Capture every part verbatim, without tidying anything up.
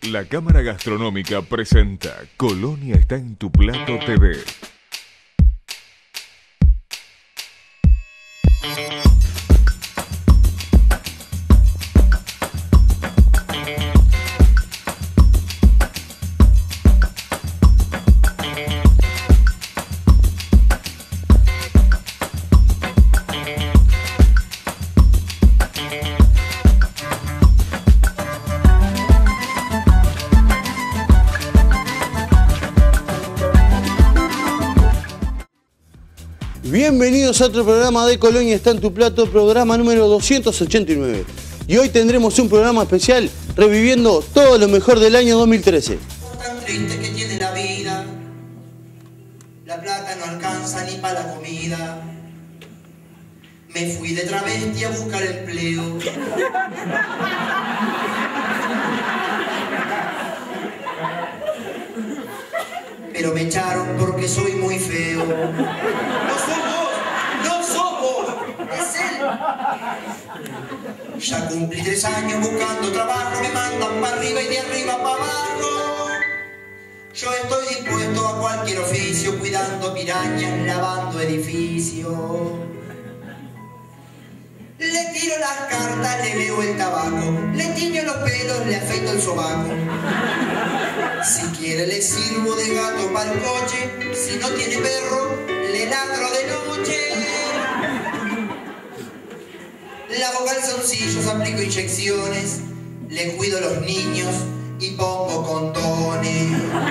La Cámara Gastronómica presenta Colonia está en tu plato T V. Bienvenidos a otro programa de Colonia está en tu plato, programa número doscientos ochenta y nueve. Y hoy tendremos un programa especial reviviendo todo lo mejor del año dos mil trece. Tan triste que tiene la vida, la plata no alcanza ni para la comida. Me fui de travesti a buscar empleo. Pero me echaron porque soy muy feo. ¡No somos! ¡No somos! ¡Es él! Ya cumplí tres años buscando trabajo, me mandan para arriba y de arriba para abajo. Yo estoy dispuesto a cualquier oficio, cuidando pirañas, lavando edificios. Le tiro las cartas, le veo el tabaco, le tiño los pelos, le afeito el sobaco. Si quiere le sirvo de gato para el coche, si no tiene perro, le ladro de noche. Lavo calzoncillos, aplico inyecciones, le cuido a los niños y pongo condones.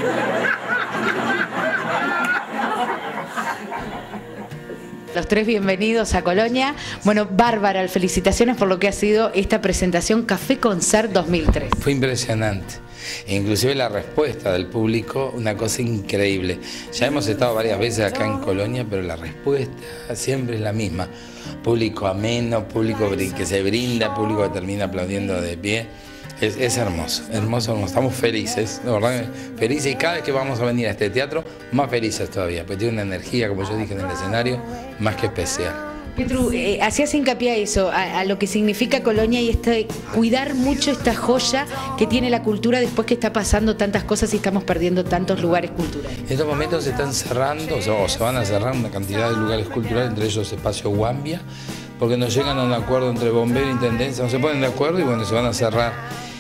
Los tres bienvenidos a Colonia. Bueno, Bárbara, felicitaciones por lo que ha sido esta presentación Café Concert dos mil tres. Fue impresionante. Inclusive la respuesta del público, una cosa increíble. Ya hemos estado varias veces acá en Colonia, pero la respuesta siempre es la misma. Público ameno, público que se brinda, público que termina aplaudiendo de pie. Es, es hermoso, hermoso, estamos felices, de verdad, felices, y cada vez que vamos a venir a este teatro, más felices todavía, porque tiene una energía, como yo dije en el escenario, más que especial. Petru, eh, hacías hincapié a eso, a, a lo que significa Colonia y este, cuidar mucho esta joya que tiene la cultura después que está pasando tantas cosas y estamos perdiendo tantos lugares culturales. En estos momentos se están cerrando, o, sea, o se van a cerrar una cantidad de lugares culturales, entre ellos Espacio Guambia, porque no llegan a un acuerdo entre bombero e intendencia, no se ponen de acuerdo y bueno, se van a cerrar.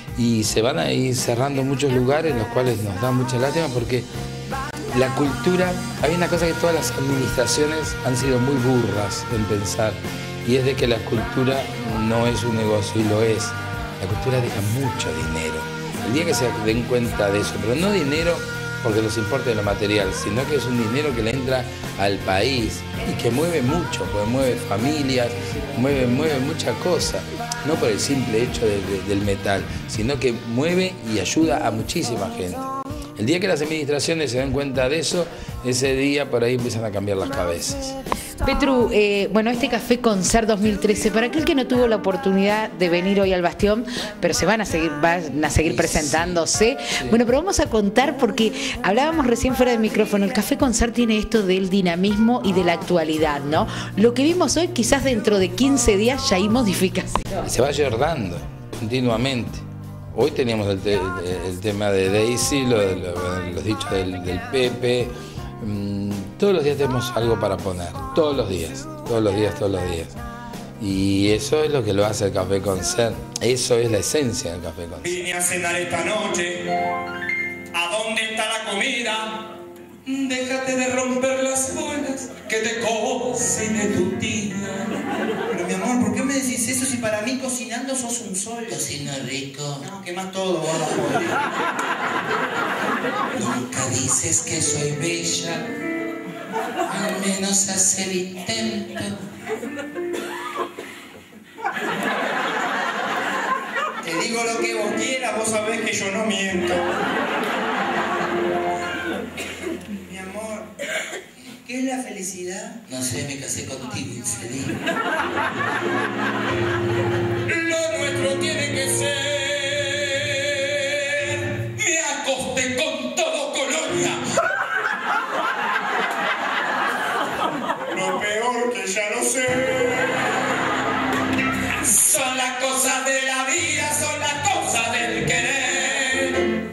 Y se van a ir cerrando muchos lugares, los cuales nos dan mucha lástima porque la cultura, hay una cosa que todas las administraciones han sido muy burras en pensar, y es de que la cultura no es un negocio, y lo es. La cultura deja mucho dinero. El día que se den cuenta de eso, pero no dinero porque les importe lo material, sino que es un dinero que le entra al país y que mueve mucho, porque mueve familias, mueve, mueve mucha cosa, no por el simple hecho de, de, del metal, sino que mueve y ayuda a muchísima gente. El día que las administraciones se den cuenta de eso, ese día por ahí empiezan a cambiar las cabezas. Petru, eh, bueno, este Café Concert dos mil trece, para aquel que no tuvo la oportunidad de venir hoy al Bastión, pero se van a seguir, van a seguir presentándose. Sí. Bueno, pero vamos a contar porque hablábamos recién fuera del micrófono, el Café Concert tiene esto del dinamismo y de la actualidad, ¿no? Lo que vimos hoy, quizás dentro de quince días ya hay modificación. Se va dando continuamente. Hoy teníamos el, te, el tema de Daisy, lo, lo, los dichos del, del Pepe. Todos los días tenemos algo para poner, todos los días, todos los días, todos los días. Y eso es lo que lo hace el Café Concert, eso es la esencia del Café Concert. Vine a cenar esta noche, ¿a dónde está la comida? Déjate de romper las bolas, que te cocine tu tía. Pero mi amor, ¿por qué me decís eso si para mí cocinando sos un sol? Cocino rico. No, quemás todo, vamos. Nunca dices que soy bella, al menos haz el intento. Te digo lo que vos quieras, vos sabés que yo no miento. Mi amor, ¿qué es la felicidad? No sé, me casé contigo, infeliz. Lo nuestro tiene que ser. Me acosté con todo Colonia. Lo peor que ya lo sé. Son las cosas de la vida, son las cosas del querer.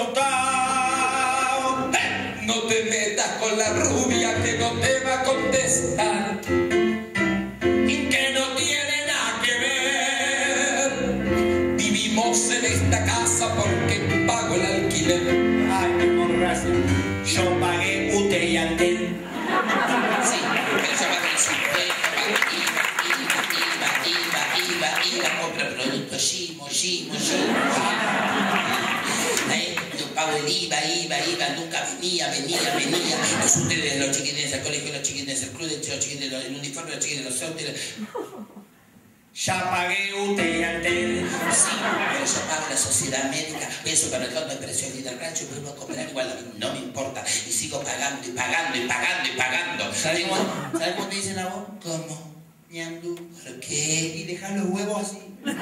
tostado. Eh, no te metas con la rubia que no te va a contestar, que no tiene nada que ver. Vivimos en esta casa porque pago el alquiler. Ay, mi amor, gracias. Yo pagué U T E y Antel. Sí, pero yo pagué el supuesto, pagué IVA, IVA, IVA, IVA, IVA, compra productos, Gimo, Gimo, Gimo. Eh, yo pago el IVA, IVA, IVA, nunca venía, venía, venía. Los útiles de los chiquitines del colegio, los chiquitines del club, los chiquitines del uniforme, los chiquitines de los útiles. Ya pagué U T E y Antel. Sí, pero yo pago la sociedad médica, voy al supermercado de precios y del rancho y vuelvo a comprar igual, no me importa. Y sigo pagando y pagando y pagando y pagando. ¿Sabes cómo, ¿sabes cómo te dicen a vos? ¿Cómo? Ñandú. ¿Por qué? Y dejar los huevos así.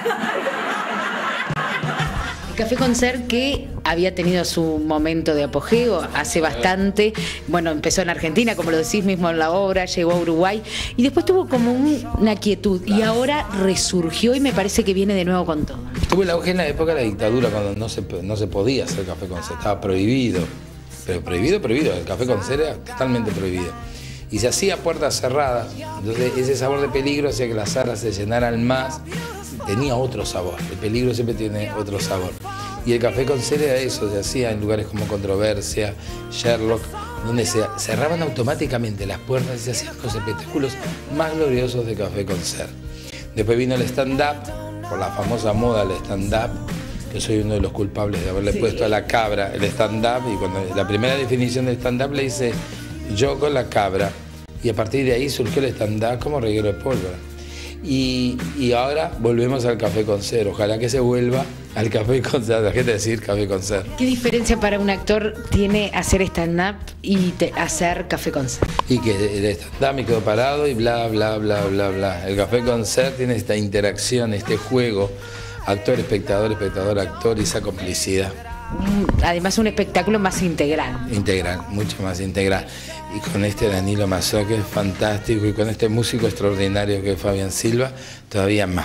El Café Concert, que había tenido su momento de apogeo hace bastante, bueno, empezó en Argentina, como lo decís mismo en la obra, llegó a Uruguay y después tuvo como un, una quietud y ahora resurgió y me parece que viene de nuevo con todo. Tuvo el auge en la época de la dictadura, cuando no se, no se podía hacer Café Concert, estaba prohibido, pero prohibido, prohibido, el Café Concert era totalmente prohibido. Y se hacía a puertas cerradas, entonces ese sabor de peligro hacía que las salas se llenaran más, tenía otro sabor, el peligro siempre tiene otro sabor. Y el Café Concert era eso, se hacía en lugares como Controversia, Sherlock, donde se cerraban automáticamente las puertas y se hacían los espectáculos más gloriosos de Café Concert. Después vino el stand-up, por la famosa moda del stand-up, que soy uno de los culpables de haberle sí. puesto a la cabra el stand-up, y cuando la primera definición de stand-up le hice yo con la cabra, y a partir de ahí surgió el stand-up como reguero de pólvora. Y, y ahora volvemos al Café Concert, ojalá que se vuelva al Café Concert, la gente decir Café Concert. ¿Qué diferencia para un actor tiene hacer stand-up y te, hacer Café Concert? Y que el stand-up me quedo parado y bla, bla, bla, bla, bla. El Café Concert tiene esta interacción, este juego, actor, espectador, espectador, actor y esa complicidad. Además un espectáculo más integral. Integral, mucho más integral. Y con este Danilo Mazzò, que es fantástico, y con este músico extraordinario que es Fabián Silva, todavía más.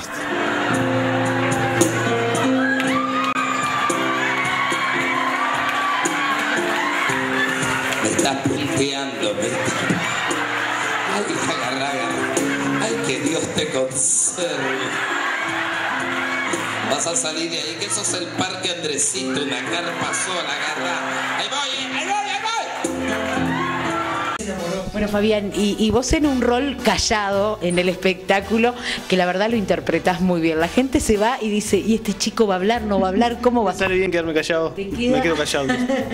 Me estás punteando, me estás... Ay, agarra, agarra. Ay, que Dios te conserve. Vas a salir de ahí, que eso es el Parque Andresito, una carpa sola, agarra. Ahí voy, ahí voy, ahí voy. Bueno, Fabián, y, y vos en un rol callado en el espectáculo, que la verdad lo interpretás muy bien. La gente se va y dice, ¿y este chico va a hablar, no va a hablar? ¿Cómo va a Sale bien quedarme callado. ¿Te queda? Me quedo callado.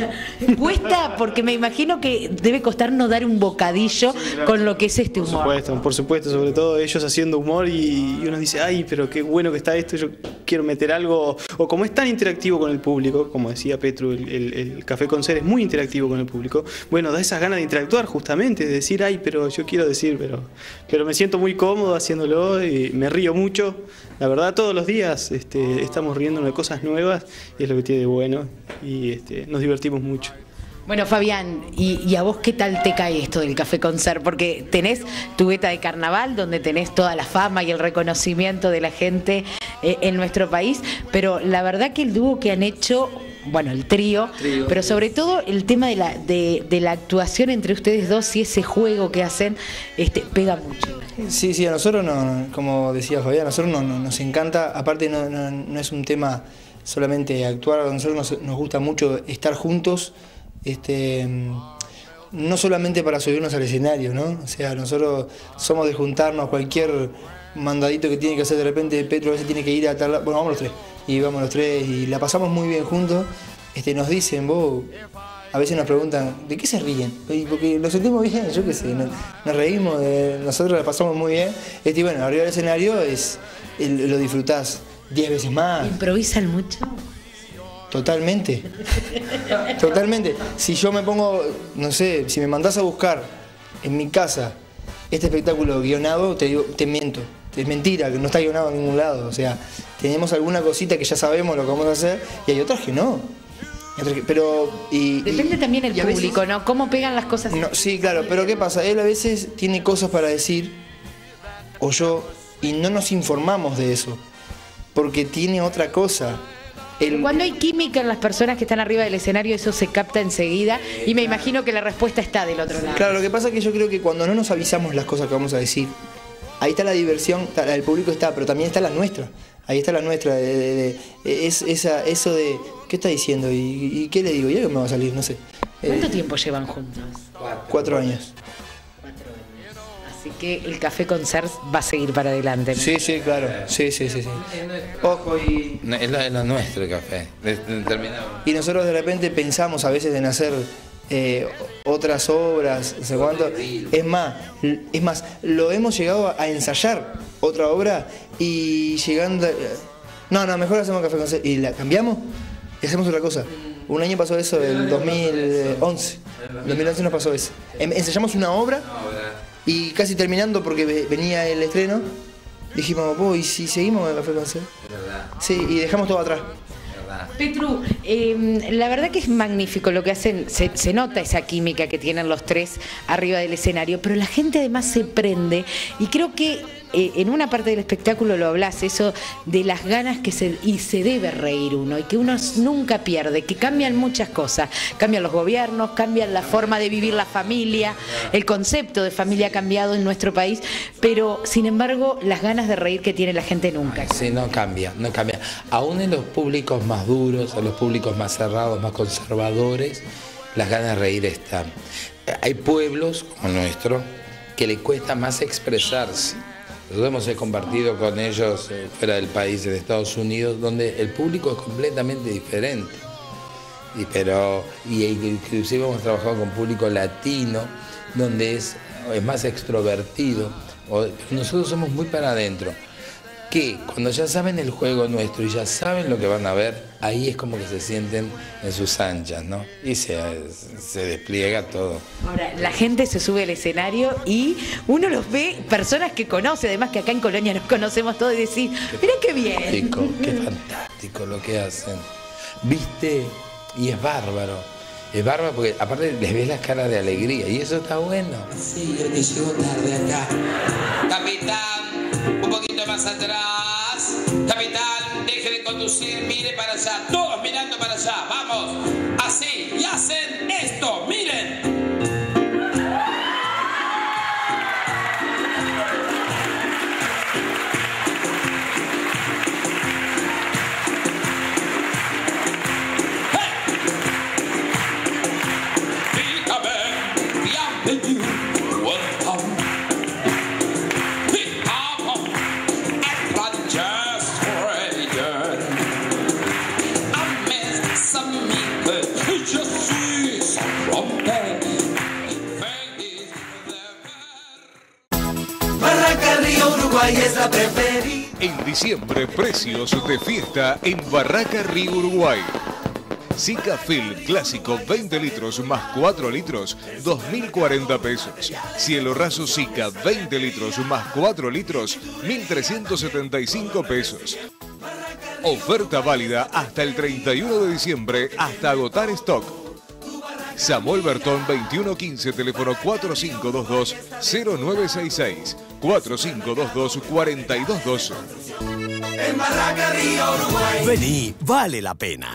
Cuesta, porque me imagino que debe costar no dar un bocadillo sí, claro. con lo que es este humor. Por supuesto, por supuesto, sobre todo ellos haciendo humor y, y uno dice, ay, pero qué bueno que está esto, yo quiero meter algo. O como es tan interactivo con el público, como decía Petru, el, el, el Café Concert es muy interactivo con el público, bueno, da esas ganas de interactuar justamente, de decir, ay, pero yo quiero decir, pero, pero me siento muy cómodo haciéndolo y me río mucho. La verdad, todos los días este, estamos riéndonos de cosas nuevas y es lo que tiene de bueno y este, nos divertimos mucho. Bueno, Fabián, ¿y, ¿y a vos qué tal te cae esto del Café Concert? Porque tenés tu beta de carnaval, donde tenés toda la fama y el reconocimiento de la gente eh, en nuestro país, pero la verdad que el dúo que han hecho, bueno, el trío, trío. pero sobre todo el tema de la, de, de la actuación entre ustedes dos y ese juego que hacen, este, pega mucho. Sí, sí, a nosotros, no, como decía Fabián, a nosotros no, no, nos encanta, aparte no, no, no es un tema solamente actuar, a nosotros nos, nos gusta mucho estar juntos, este, no solamente para subirnos al escenario, ¿no? O sea, nosotros somos de juntarnos, cualquier mandadito que tiene que hacer de repente, Petru a veces tiene que ir a tal, bueno, vamos los tres, y vamos los tres, y la pasamos muy bien juntos, este, nos dicen, vos, a veces nos preguntan, ¿de qué se ríen? Porque lo sentimos bien, yo qué sé, nos, nos reímos, eh, nosotros la pasamos muy bien, este, y bueno, arriba del escenario es, el, lo disfrutás diez veces más. ¿Improvisan mucho? Totalmente, totalmente. Si yo me pongo, no sé, si me mandás a buscar en mi casa este espectáculo guionado, te digo, te miento. Es mentira, que no está guionado en ningún lado. O sea, tenemos alguna cosita que ya sabemos lo que vamos a hacer y hay otras que no. Pero, y, Depende y, también el público, veces, ¿no? ¿Cómo pegan las cosas? No, sí, claro, pero ¿qué pasa? Él a veces tiene cosas para decir, o yo, y no nos informamos de eso, porque tiene otra cosa. El, Cuando hay química en las personas que están arriba del escenario, eso se capta enseguida y me imagino que la respuesta está del otro lado. Claro, lo que pasa es que yo creo que cuando no nos avisamos las cosas que vamos a decir, ahí está la diversión, la del público está, pero también está la nuestra. Ahí está la nuestra, de, de, de, es, esa, eso de, ¿qué está diciendo? ¿Y, y qué le digo? ¿Y algo me va a salir? No sé. ¿Cuánto Eh, tiempo llevan juntos? Cuatro, cuatro años. Cuatro años. Así que el Café Concert va a seguir para adelante, ¿no? Sí, sí, claro. Sí, sí, sí, sí. Ojo y... No, es, la, es la nuestro el café, determinado. Y nosotros de repente pensamos a veces en hacer eh, otras obras, no sé cuánto. Es más, es más, lo hemos llegado a ensayar, otra obra, y llegando... No, no, mejor hacemos Café Concert. Y la cambiamos y hacemos otra cosa. Un año pasó eso, el dos mil once. En dos mil once nos pasó eso. Ensayamos una obra y casi terminando porque venía el estreno, dijimos, oh, ¿y si seguimos en Café Concert? Sí, y dejamos todo atrás. Petru, eh, la verdad que es magnífico lo que hacen, se, se nota esa química que tienen los tres arriba del escenario, pero la gente además se prende y creo que eh, en una parte del espectáculo lo hablas, eso de las ganas que se, y se debe reír uno y que uno nunca pierde, que cambian muchas cosas, cambian los gobiernos, cambian la forma de vivir la familia, el concepto de familia ha cambiado en nuestro país, pero sin embargo las ganas de reír que tiene la gente nunca. Sí, no cambia, no cambia. Aún en los públicos más duros, a los públicos más cerrados, más conservadores, las ganas de reír están. Hay pueblos como el nuestro que le cuesta más expresarse. Nosotros hemos compartido con ellos eh, fuera del país, en Estados Unidos, donde el público es completamente diferente. Y, pero, y inclusive hemos trabajado con público latino, donde es, es más extrovertido. O, nosotros somos muy para adentro. Que cuando ya saben el juego nuestro y ya saben lo que van a ver, ahí es como que se sienten en sus anchas, ¿no? Y se, se despliega todo. Ahora, la gente se sube al escenario y uno los ve, personas que conoce, además que acá en Colonia nos conocemos todos y decir, mirá qué bien. Fantástico, qué fantástico lo que hacen. ¿Viste? Y es bárbaro. Es bárbaro porque aparte les ves las caras de alegría y eso está bueno. Sí, yo que llego tarde acá. Capitán, un poquito más atrás. Capitán, deje de conducir, mire para allá. Todos mirando para allá, vamos. Así, y hacen esto, miren. Barraca Río Uruguay es la preferida. En diciembre, precios de fiesta en Barraca Río Uruguay. Zika Fill Clásico veinte litros más cuatro litros, dos mil cuarenta pesos. Cielo Raso Zika veinte litros más cuatro litros, mil trescientos setenta y cinco pesos. Oferta válida hasta el treinta y uno de diciembre hasta agotar stock. Samuel Bertón veintiuno quince, teléfono cuatro cinco dos dos cero nueve seis seis, cuatro cinco dos dos cuatro dos doce. En Barraca Río Uruguay. Vení, vale la pena.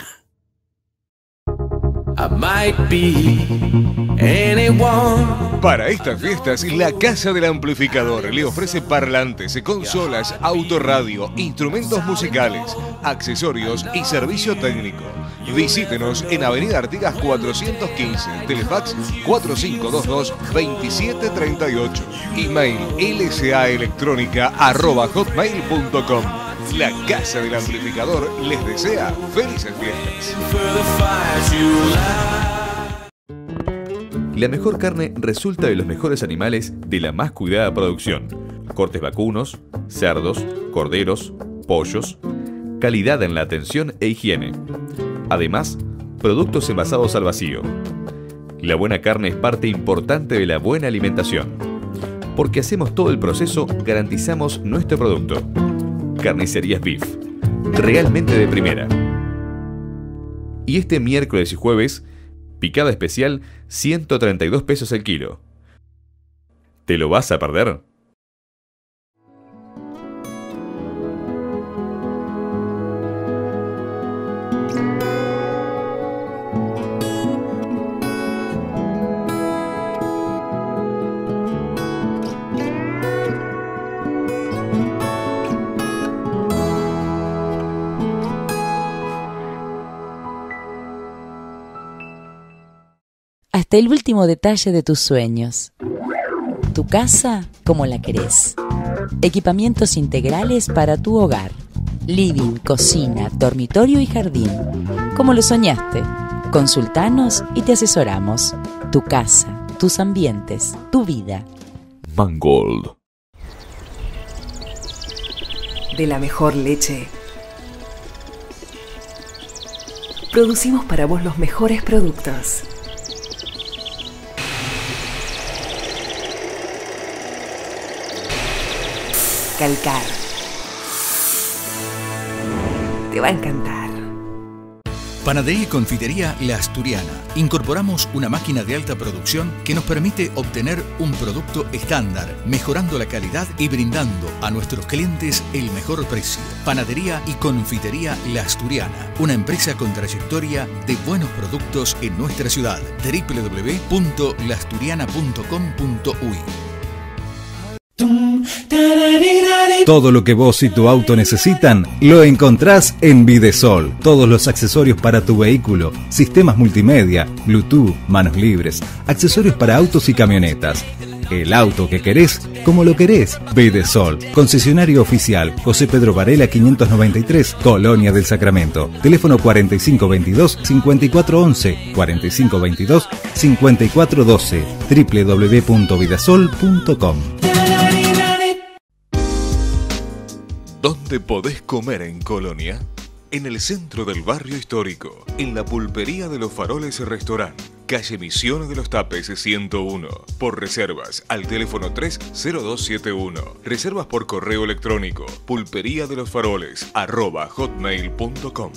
I might be anyone. Para estas fiestas, la Casa del Amplificador le ofrece parlantes, consolas, autorradio, instrumentos musicales, accesorios y servicio técnico. Visítenos en Avenida Artigas cuatrocientos quince, Telefax cuatro cinco dos dos, veintisiete treinta y ocho, email lsaelectronica arroba hotmail punto com. La Casa del Amplificador les desea felices fiestas. La mejor carne resulta de los mejores animales de la más cuidada producción. Cortes vacunos, cerdos, corderos, pollos. Calidad en la atención e higiene. Además, productos envasados al vacío. La buena carne es parte importante de la buena alimentación. Porque hacemos todo el proceso, garantizamos nuestro producto. Carnicerías Beef. Realmente de primera. Y este miércoles y jueves, picada especial, ciento treinta y dos pesos el kilo. ¿Te lo vas a perder? hasta el último detalle de tus sueños. Tu casa como la querés. Equipamientos integrales para tu hogar. Living, cocina, dormitorio y jardín. Como lo soñaste. Consultanos y te asesoramos. Tu casa, tus ambientes, tu vida. Mangold. De la mejor leche. Producimos para vos los mejores productos. Calcar. Te va a encantar. Panadería y confitería La Asturiana. Incorporamos una máquina de alta producción que nos permite obtener un producto estándar, mejorando la calidad y brindando a nuestros clientes el mejor precio. Panadería y confitería La Asturiana, una empresa con trayectoria de buenos productos en nuestra ciudad. doble u doble u doble u punto la asturiana punto com punto u i. Todo lo que vos y tu auto necesitan lo encontrás en Videsol. Todos los accesorios para tu vehículo, sistemas multimedia, Bluetooth, manos libres, accesorios para autos y camionetas. El auto que querés, como lo querés. Videsol, concesionario oficial, José Pedro Varela quinientos noventa y tres, Colonia del Sacramento. Teléfono cuarenta y cinco veintidós, cincuenta y cuatro once, cuarenta y cinco veintidós, cincuenta y cuatro doce, doble u doble u doble u punto videsol punto com. ¿Dónde podés comer en Colonia? En el centro del barrio histórico, en la pulpería de los Faroles Restaurant, calle Misiones de los Tapes ciento uno. Por reservas al teléfono tres cero dos siete uno. Reservas por correo electrónico, pulpería de los faroles arroba hotmail punto com.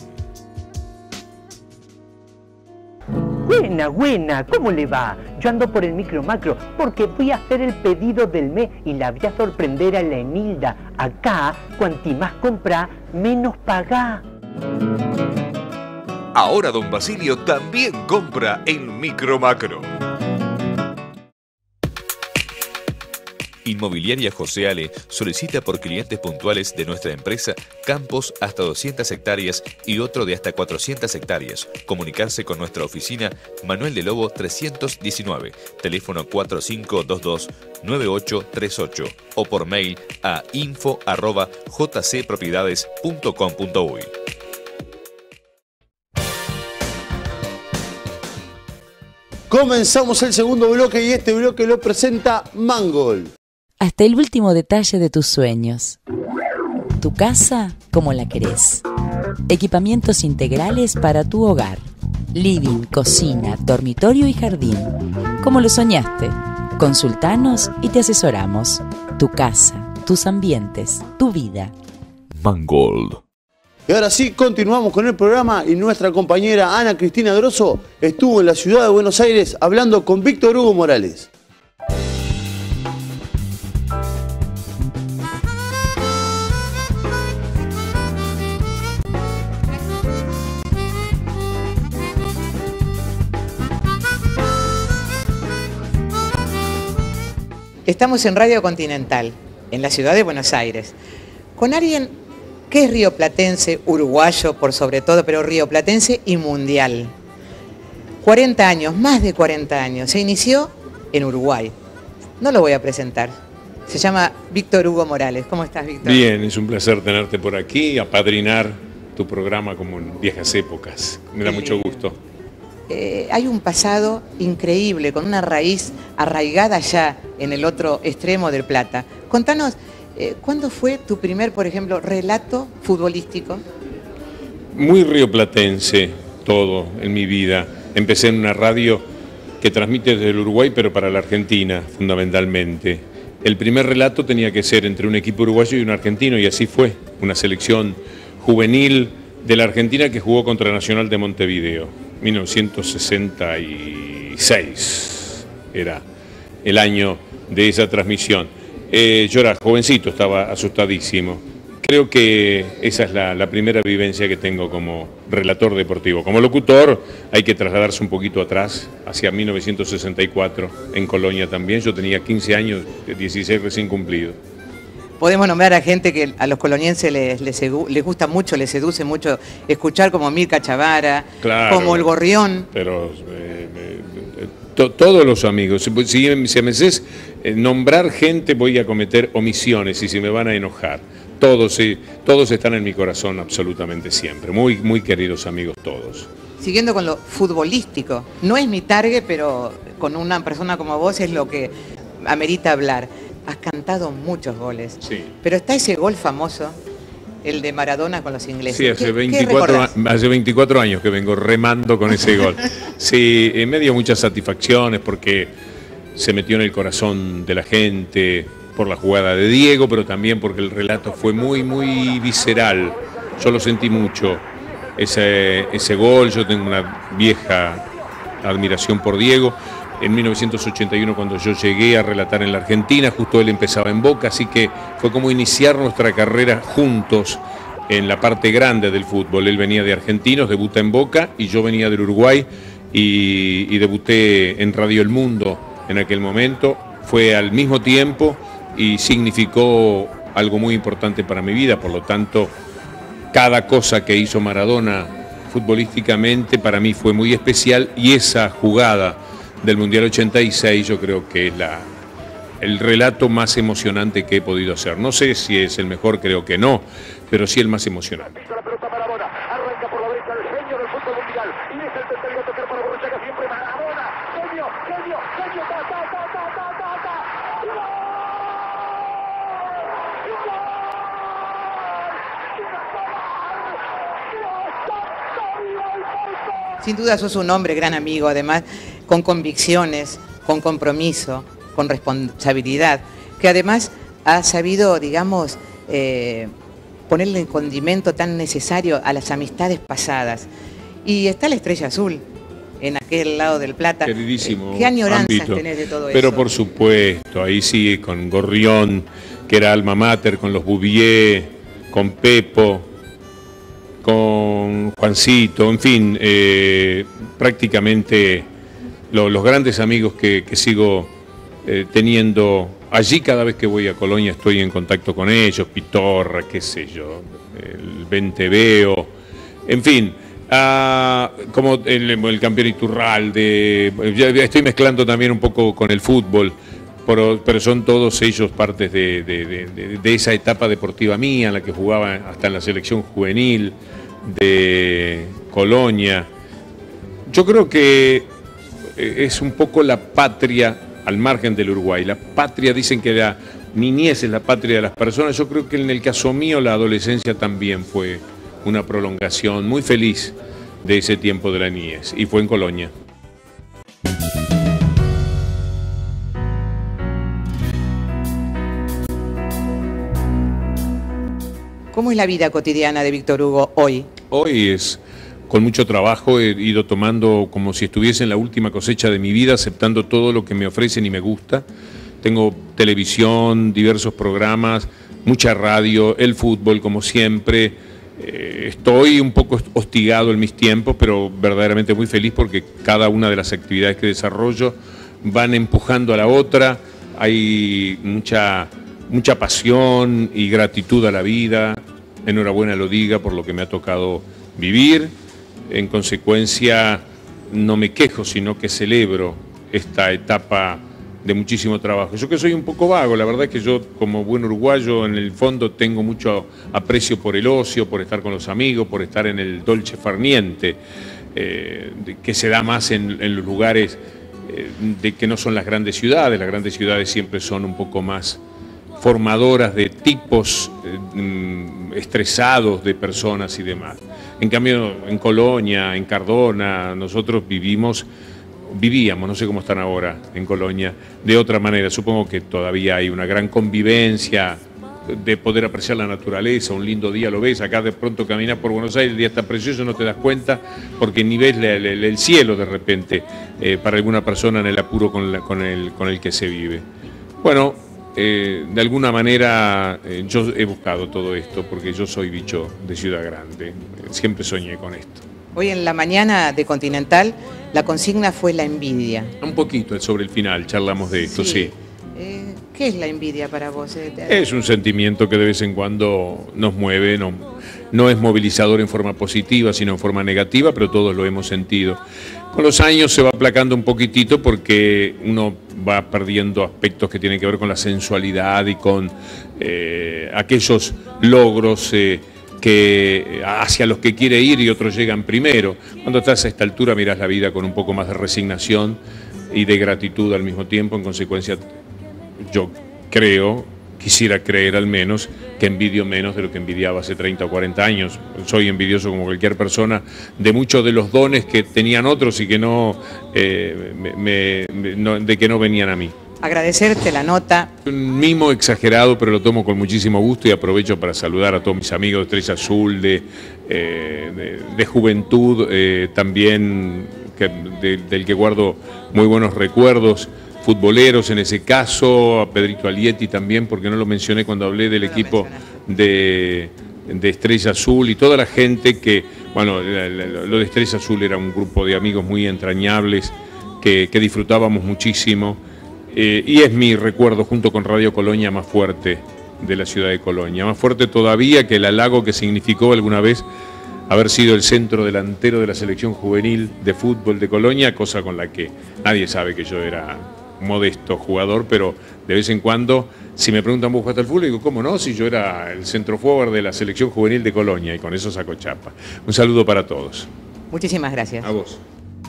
Buena, buena, ¿cómo le va? Yo ando por el micro macro porque voy a hacer el pedido del mes y la voy a sorprender a la Enilda. Acá, cuanti más comprá, menos pagá. Ahora don Basilio también compra en micro macro. Inmobiliaria José Ale solicita por clientes puntuales de nuestra empresa campos hasta doscientas hectáreas y otro de hasta cuatrocientas hectáreas. Comunicarse con nuestra oficina Manuel de Lobo trescientos diecinueve, teléfono cuatro cinco dos dos nueve ocho tres ocho o por mail a info arroba j c propiedades punto com punto u i. Comenzamos el segundo bloque y este bloque lo presenta Mangold. Hasta el último detalle de tus sueños. Tu casa como la querés. Equipamientos integrales para tu hogar. Living, cocina, dormitorio y jardín. Como lo soñaste. Consultanos y te asesoramos. Tu casa, tus ambientes, tu vida. Mangold. Y ahora sí, continuamos con el programa y nuestra compañera Ana Cristina Grosso estuvo en la ciudad de Buenos Aires hablando con Víctor Hugo Morales. Estamos en Radio Continental, en la ciudad de Buenos Aires, con alguien que es rioplatense, uruguayo por sobre todo, pero rioplatense y mundial. cuarenta años, más de cuarenta años. Se inició en Uruguay. No lo voy a presentar. Se llama Víctor Hugo Morales. ¿Cómo estás, Víctor? Bien, es un placer tenerte por aquí, apadrinar tu programa como en viejas épocas. Me da mucho gusto. Eh, hay un pasado increíble, con una raíz arraigada ya en el otro extremo del Plata. Contanos, eh, ¿cuándo fue tu primer, por ejemplo, relato futbolístico? Muy rioplatense todo en mi vida. Empecé en una radio que transmite desde el Uruguay, pero para la Argentina, fundamentalmente. El primer relato tenía que ser entre un equipo uruguayo y un argentino, y así fue. Una selección juvenil de la Argentina que jugó contra Nacional de Montevideo. mil novecientos sesenta y seis era el año de esa transmisión. Eh, yo era jovencito, estaba asustadísimo. Creo que esa es la, la primera vivencia que tengo como relator deportivo. Como locutor hay que trasladarse un poquito atrás, hacia mil novecientos sesenta y cuatro, en Colonia también. Yo tenía quince años, dieciséis recién cumplidos. Podemos nombrar a gente que a los colonienses les, les, les gusta mucho, les seduce mucho escuchar, como Mirka Chavara, claro, como El Gorrión. Pero eh, to, todos los amigos. Si, si, si me haces eh, nombrar gente, voy a cometer omisiones y se me van a enojar. Todos, eh, todos están en mi corazón absolutamente siempre. Muy, muy queridos amigos todos. Siguiendo con lo futbolístico, no es mi target, pero con una persona como vos es lo que amerita hablar. Has cantado muchos goles, sí. Pero está ese gol famoso, el de Maradona con los ingleses. Sí, hace ¿Qué, veinticuatro, qué hace veinticuatro años que vengo remando con ese gol. Sí, me dio muchas satisfacciones porque se metió en el corazón de la gente por la jugada de Diego, pero también porque el relato fue muy, muy visceral. Yo lo sentí mucho. Ese, ese gol, yo tengo una vieja admiración por Diego. En mil novecientos ochenta y uno, cuando yo llegué a relatar en la Argentina, justo él empezaba en Boca, así que fue como iniciar nuestra carrera juntos en la parte grande del fútbol. Él venía de Argentinos, debuta en Boca, y yo venía del Uruguay y, y debuté en Radio El Mundo en aquel momento. Fue al mismo tiempo y significó algo muy importante para mi vida, por lo tanto, cada cosa que hizo Maradona futbolísticamente para mí fue muy especial, y esa jugada del Mundial ochenta y seis yo creo que es la, el relato más emocionante que he podido hacer. No sé si es el mejor, creo que no, pero sí el más emocionante. Sin duda sos un hombre, gran amigo, además, con convicciones, con compromiso, con responsabilidad, que además ha sabido, digamos, eh, ponerle el condimento tan necesario a las amistades pasadas. Y está la Estrella Azul, en aquel lado del Plata. Queridísimo. ¿Qué añoranzas ámbito. tenés de todo eso? Pero por supuesto, ahí sí, con Gorrión, que era alma mater, con los Bouvier, con Pepo, con Juancito, en fin, eh, prácticamente lo, los grandes amigos que, que sigo eh, teniendo allí. Cada vez que voy a Colonia estoy en contacto con ellos, Pitorra, qué sé yo, el Venteveo, en fin, ah, como el, el campeón Iturralde, ya estoy mezclando también un poco con el fútbol, pero, pero son todos ellos partes de, de, de, de esa etapa deportiva mía, en la que jugaba hasta en la selección juvenil de Colonia. Yo creo que es un poco la patria al margen del Uruguay. La patria, dicen que la niñez es la patria de las personas. Yo creo que en el caso mío la adolescencia también fue una prolongación muy feliz de ese tiempo de la niñez, y fue en Colonia. ¿Cómo es la vida cotidiana de Víctor Hugo hoy? Hoy es con mucho trabajo, he ido tomando como si estuviese en la última cosecha de mi vida, aceptando todo lo que me ofrecen y me gusta. Tengo televisión, diversos programas, mucha radio, el fútbol como siempre. Eh, estoy un poco hostigado en mis tiempos, pero verdaderamente muy feliz porque cada una de las actividades que desarrollo van empujando a la otra. Hay mucha... mucha pasión y gratitud a la vida. Enhorabuena lo diga por lo que me ha tocado vivir. En consecuencia, no me quejo, sino que celebro esta etapa de muchísimo trabajo. Yo que soy un poco vago, la verdad es que yo, como buen uruguayo, en el fondo tengo mucho aprecio por el ocio, por estar con los amigos, por estar en el dolce far niente, eh, que se da más en, en los lugares eh, de que no son las grandes ciudades. Las grandes ciudades siempre son un poco más formadoras de tipos eh, estresados de personas y demás. En cambio, en Colonia, en Cardona, nosotros vivimos, vivíamos, no sé cómo están ahora en Colonia, de otra manera. Supongo que todavía hay una gran convivencia de poder apreciar la naturaleza. Un lindo día lo ves, acá de pronto caminas por Buenos Aires, el día está precioso, no te das cuenta porque ni ves el, el, el cielo de repente eh, para alguna persona en el apuro con, la, con, el, con el que se vive. Bueno, Eh, de alguna manera eh, yo he buscado todo esto porque yo soy bicho de ciudad grande, siempre soñé con esto. Hoy en la mañana de Continental la consigna fue la envidia. Un poquito sobre el final charlamos de esto, sí. sí. Eh, ¿Qué es la envidia para vos? Es un sentimiento que de vez en cuando nos mueve, no, no es movilizador en forma positiva, sino en forma negativa, pero todos lo hemos sentido. Con los años se va aplacando un poquitito porque uno va perdiendo aspectos que tienen que ver con la sensualidad y con eh, aquellos logros eh, que, hacia los que quiere ir y otros llegan primero. Cuando estás a esta altura mirás la vida con un poco más de resignación y de gratitud al mismo tiempo. En consecuencia, yo creo, quisiera creer al menos, que envidio menos de lo que envidiaba hace treinta o cuarenta años. Soy envidioso como cualquier persona de muchos de los dones que tenían otros y que no, eh, me, me, no de que no venían a mí. Agradecerte la nota. Un mimo exagerado, pero lo tomo con muchísimo gusto y aprovecho para saludar a todos mis amigos de Estrella Azul, de, eh, de, de Juventud, eh, también que, de, del que guardo muy buenos recuerdos, futboleros en ese caso, a Pedrito Alietti también, porque no lo mencioné cuando hablé del equipo de, de Estrella Azul y toda la gente que, bueno, lo de Estrella Azul era un grupo de amigos muy entrañables que, que disfrutábamos muchísimo. Eh, y es mi recuerdo junto con Radio Colonia más fuerte de la ciudad de Colonia, más fuerte todavía que el halago que significó alguna vez haber sido el centro delantero de la selección juvenil de fútbol de Colonia, cosa con la que nadie sabe que yo era modesto jugador, pero de vez en cuando, si me preguntan, ¿vos jugaste al fútbol? Digo, ¿cómo no? Si yo era el centro forward de la selección juvenil de Colonia, y con eso saco chapa. Un saludo para todos. Muchísimas gracias. A vos.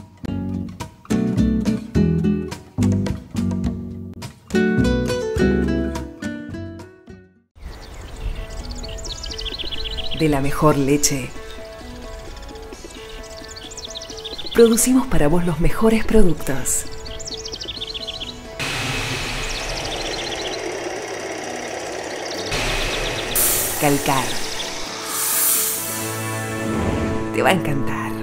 De la mejor leche. Producimos para vos los mejores productos. Calcar. Te va a encantar.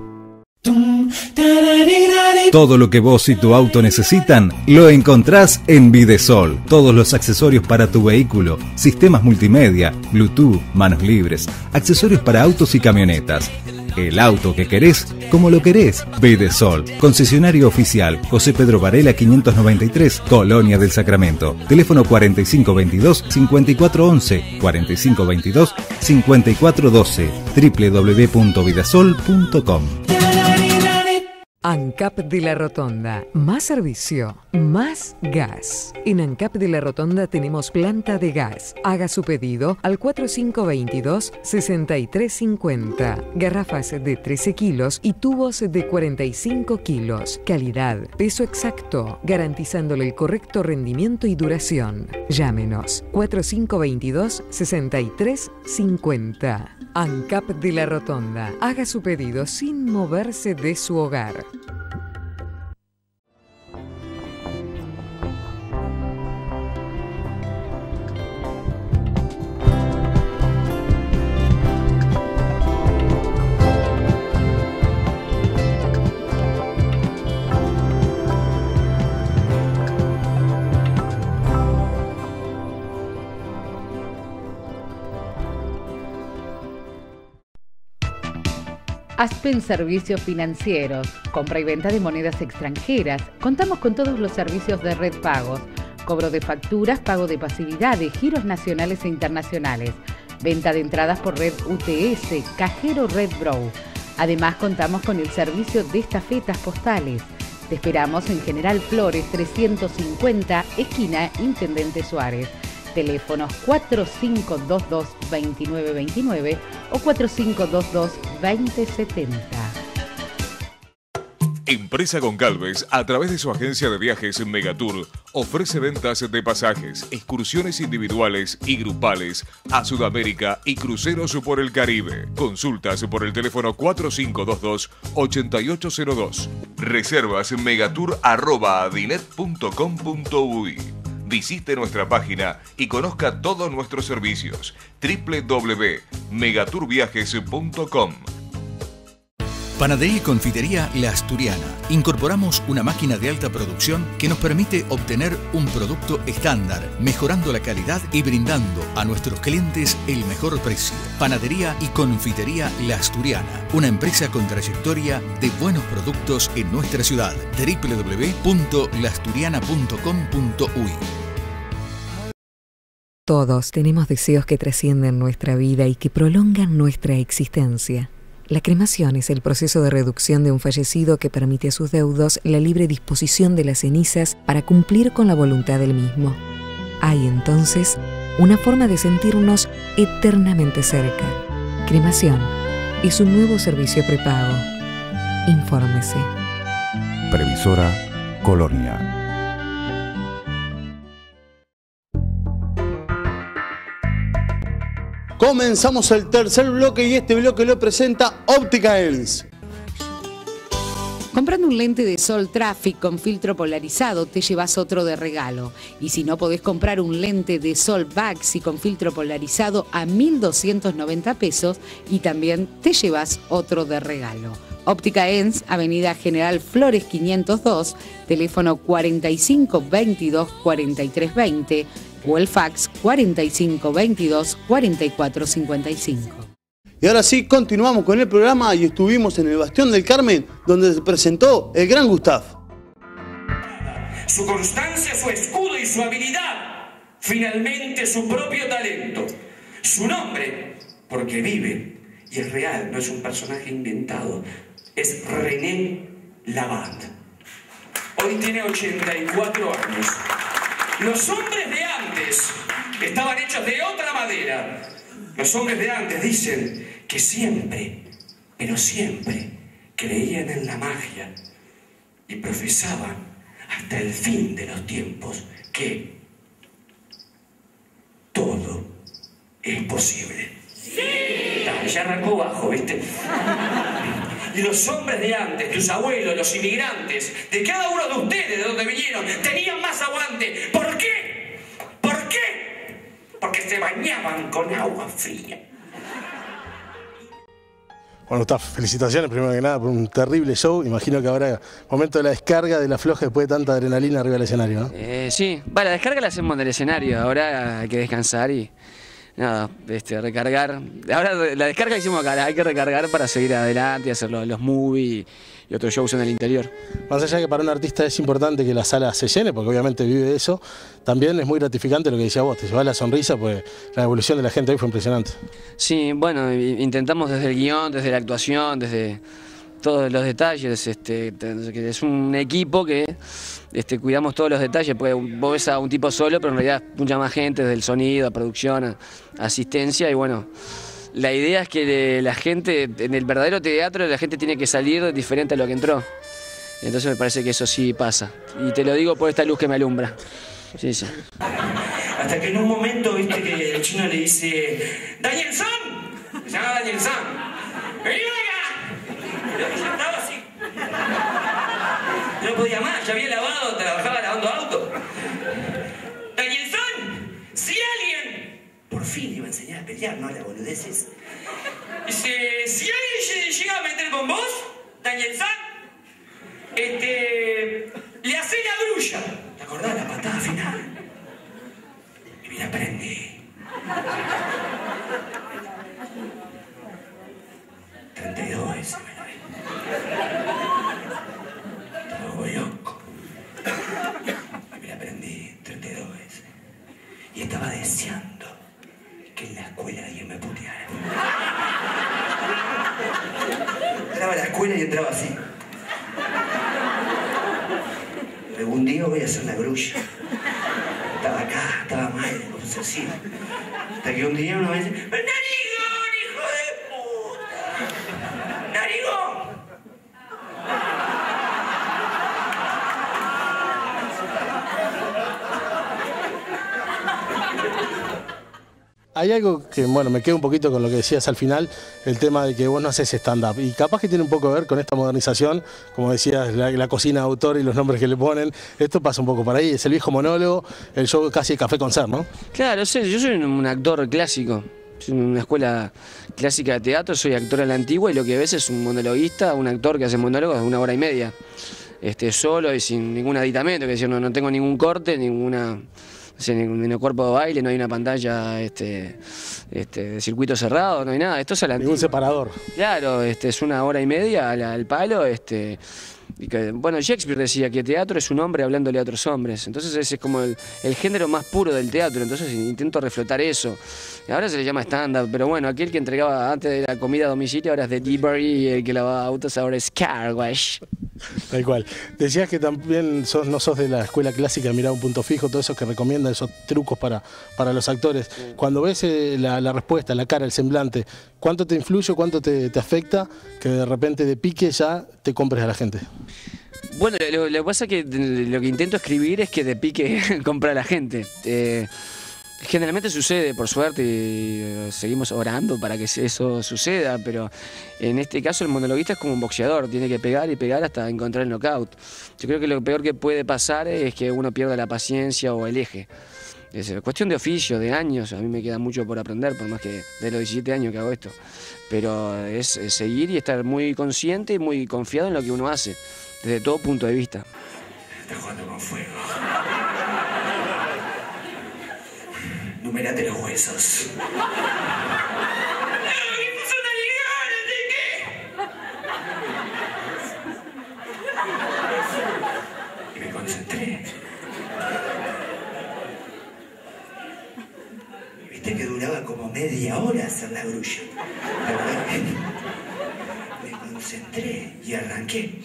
Todo lo que vos y tu auto necesitan lo encontrás en Videsol. Todos los accesorios para tu vehículo, sistemas multimedia, Bluetooth, manos libres, accesorios para autos y camionetas. El auto que querés, como lo querés. Videsol, concesionario oficial, José Pedro Varela quinientos noventa y tres, Colonia del Sacramento. Teléfono cuarenta y cinco veintidós, cincuenta y cuatro once, cuarenta y cinco veintidós, cincuenta y cuatro doce, doble u doble u doble u punto vidasol punto com. ANCAP de la Rotonda. Más servicio, más gas. En ANCAP de la Rotonda tenemos planta de gas. Haga su pedido al cuarenta y cinco veintidós, sesenta y tres cincuenta. Garrafas de trece kilos y tubos de cuarenta y cinco kilos. Calidad, peso exacto, garantizándole el correcto rendimiento y duración. Llámenos cuarenta y cinco veintidós, sesenta y tres cincuenta. ANCAP de la Rotonda. Haga su pedido sin moverse de su hogar. Aspen Servicios Financieros, compra y venta de monedas extranjeras. Contamos con todos los servicios de red pagos, cobro de facturas, pago de pasividades, giros nacionales e internacionales, venta de entradas por red U T S, cajero Red Brow. Además contamos con el servicio de estafetas postales. Te esperamos en General Flores trescientos cincuenta, esquina Intendente Suárez. Teléfonos cuatro cinco dos dos, dos nueve dos nueve o cuatro cinco dos dos, dos cero siete cero. Empresa Goncalves, a través de su agencia de viajes Megatour, ofrece ventas de pasajes, excursiones individuales y grupales a Sudamérica y cruceros por el Caribe. Consultas por el teléfono cuatro cinco dos dos, ocho ocho cero dos. Reservas megatour arroba adinet punto com punto uy. Visite nuestra página y conozca todos nuestros servicios. doble u doble u doble u punto megatour viajes punto com. Panadería y confitería La Asturiana. Incorporamos una máquina de alta producción que nos permite obtener un producto estándar, mejorando la calidad y brindando a nuestros clientes el mejor precio. Panadería y confitería La Asturiana, una empresa con trayectoria de buenos productos en nuestra ciudad. doble u doble u doble u punto la asturiana punto com punto uy. Todos tenemos deseos que trascienden nuestra vida y que prolongan nuestra existencia. La cremación es el proceso de reducción de un fallecido que permite a sus deudos la libre disposición de las cenizas para cumplir con la voluntad del mismo. Hay entonces una forma de sentirnos eternamente cerca. Cremación es un nuevo servicio prepago. Infórmese. Previsora Colonia. Comenzamos el tercer bloque y este bloque lo presenta Óptica Ens. Comprando un lente de sol Traffic con filtro polarizado te llevas otro de regalo. Y si no podés comprar un lente de sol Baxi con filtro polarizado a mil doscientos noventa pesos y también te llevas otro de regalo. Óptica Ens, Avenida General Flores quinientos dos, teléfono cuarenta y cinco veintidós cuarenta y tres veinte o el fax cuarenta y cinco veintidós cuarenta y cuatro cincuenta y cinco. Y ahora sí, continuamos con el programa y estuvimos en el Bastión del Carmen, donde se presentó el gran Gustav. Su constancia, su escudo y su habilidad. Finalmente su propio talento. Su nombre, porque vive y es real, no es un personaje inventado. Es René Lavand. Hoy tiene ochenta y cuatro años. Los hombres de antes estaban hechos de otra madera. Los hombres de antes dicen que siempre, pero siempre, creían en la magia y profesaban hasta el fin de los tiempos que todo es posible. ¡Sí! Ya arrancó bajo, ¿viste? Y los hombres de antes, tus abuelos, los inmigrantes, de cada uno de ustedes, de donde vinieron, tenían más aguante. ¿Por qué? ¿Por qué? Porque se bañaban con agua fría. Bueno, Gustav, felicitaciones primero que nada por un terrible show. Imagino que ahora momento de la descarga, de la floja después de tanta adrenalina arriba del escenario, ¿no? Eh, sí, vale, la descarga la hacemos del escenario, ahora hay que descansar y nada, este, recargar. Ahora la descarga la hicimos acá, hay que recargar para seguir adelante y hacer los, los movies y otros shows en el interior. Más allá de que para un artista es importante que la sala se llene, porque obviamente vive de eso, también es muy gratificante lo que decías vos, te llevas la sonrisa, pues la evolución de la gente hoy fue impresionante. Sí, bueno, intentamos desde el guión, desde la actuación, desde todos los detalles, este, es un equipo que este, cuidamos todos los detalles, porque vos ves a un tipo solo, pero en realidad mucha más gente, desde el sonido, a producción, a asistencia, y bueno, la idea es que la gente, en el verdadero teatro, la gente tiene que salir diferente a lo que entró. Entonces me parece que eso sí pasa. Y te lo digo por esta luz que me alumbra. Sí, sí. Hasta que en un momento, viste, que el chino le dice: ¡Danielson! Se llama Danielson. ¡Vení acá! Yo estaba así. No podía más, ya había lavado, trabajaba lavando autos. ¡Danielson! ¡Si alguien! Por fin iba a enseñar a pelear, no a la boludeces. Dice: si alguien llega a meter con vos, Danielson, este, le hace la grulla. ¿Te acordás la patada final? Y mira, aprendí. treinta y dos ese, me lo vi. Estaba loco. Y mira, aprendí treinta y dos ese. Y estaba deseando que en la escuela alguien me puteara. Entraba a la escuela y entraba así. Algún día voy a hacer la grulla. Estaba acá, estaba mal, cosas así. Hasta que un día uno me dice: ¡Narigón, hijo de puta! ¡Narigón! Hay algo que, bueno, me quedo un poquito con lo que decías al final, el tema de que vos no haces stand-up. Y capaz que tiene un poco que ver con esta modernización, como decías, la, la cocina de autor y los nombres que le ponen. Esto pasa un poco por ahí, es el viejo monólogo, el show casi café concert, ¿no? Claro, sí, yo soy un actor clásico. Soy en una escuela clásica de teatro, soy actor a la antigua y lo que ves es un monologuista, un actor que hace monólogos de una hora y media. Este, solo y sin ningún aditamento, que decir, no, no tengo ningún corte, ninguna... En el cuerpo de baile no hay una pantalla este, este, de circuito cerrado, no hay nada. Esto es a la Ningún separador. Claro, este, es una hora y media al, al palo. Este, Y que, bueno, Shakespeare decía que teatro es un hombre hablándole a otros hombres. Entonces ese es como el, el género más puro del teatro. Entonces intento reflotar eso. Ahora se le llama stand-up, pero bueno, aquel que entregaba antes de la comida a domicilio ahora es delivery y el que lavaba autos ahora es car wash. Tal cual. Decías que también sos, no sos de la escuela clásica, mirá un punto fijo, todo eso que recomiendan, esos trucos para, para los actores. Cuando ves eh, la, la respuesta, la cara, el semblante, ¿cuánto te influye, cuánto te, te afecta que de repente de pique ya te compres a la gente? Bueno, lo, lo que pasa es que lo que intento escribir es que de pique compra a la gente. Eh, Generalmente sucede, por suerte, y eh, seguimos orando para que eso suceda, pero en este caso el monologuista es como un boxeador, tiene que pegar y pegar hasta encontrar el knockout. Yo creo que lo peor que puede pasar es que uno pierda la paciencia o el eje. Es cuestión de oficio, de años, a mí me queda mucho por aprender, por más que de los diecisiete años que hago esto. Pero es, es seguir y estar muy consciente y muy confiado en lo que uno hace, desde todo punto de vista. Está jugando con fuego. Numerate los huesos. Y me concentré. Y viste que duraba como media hora hacer la grulla. Me concentré y arranqué.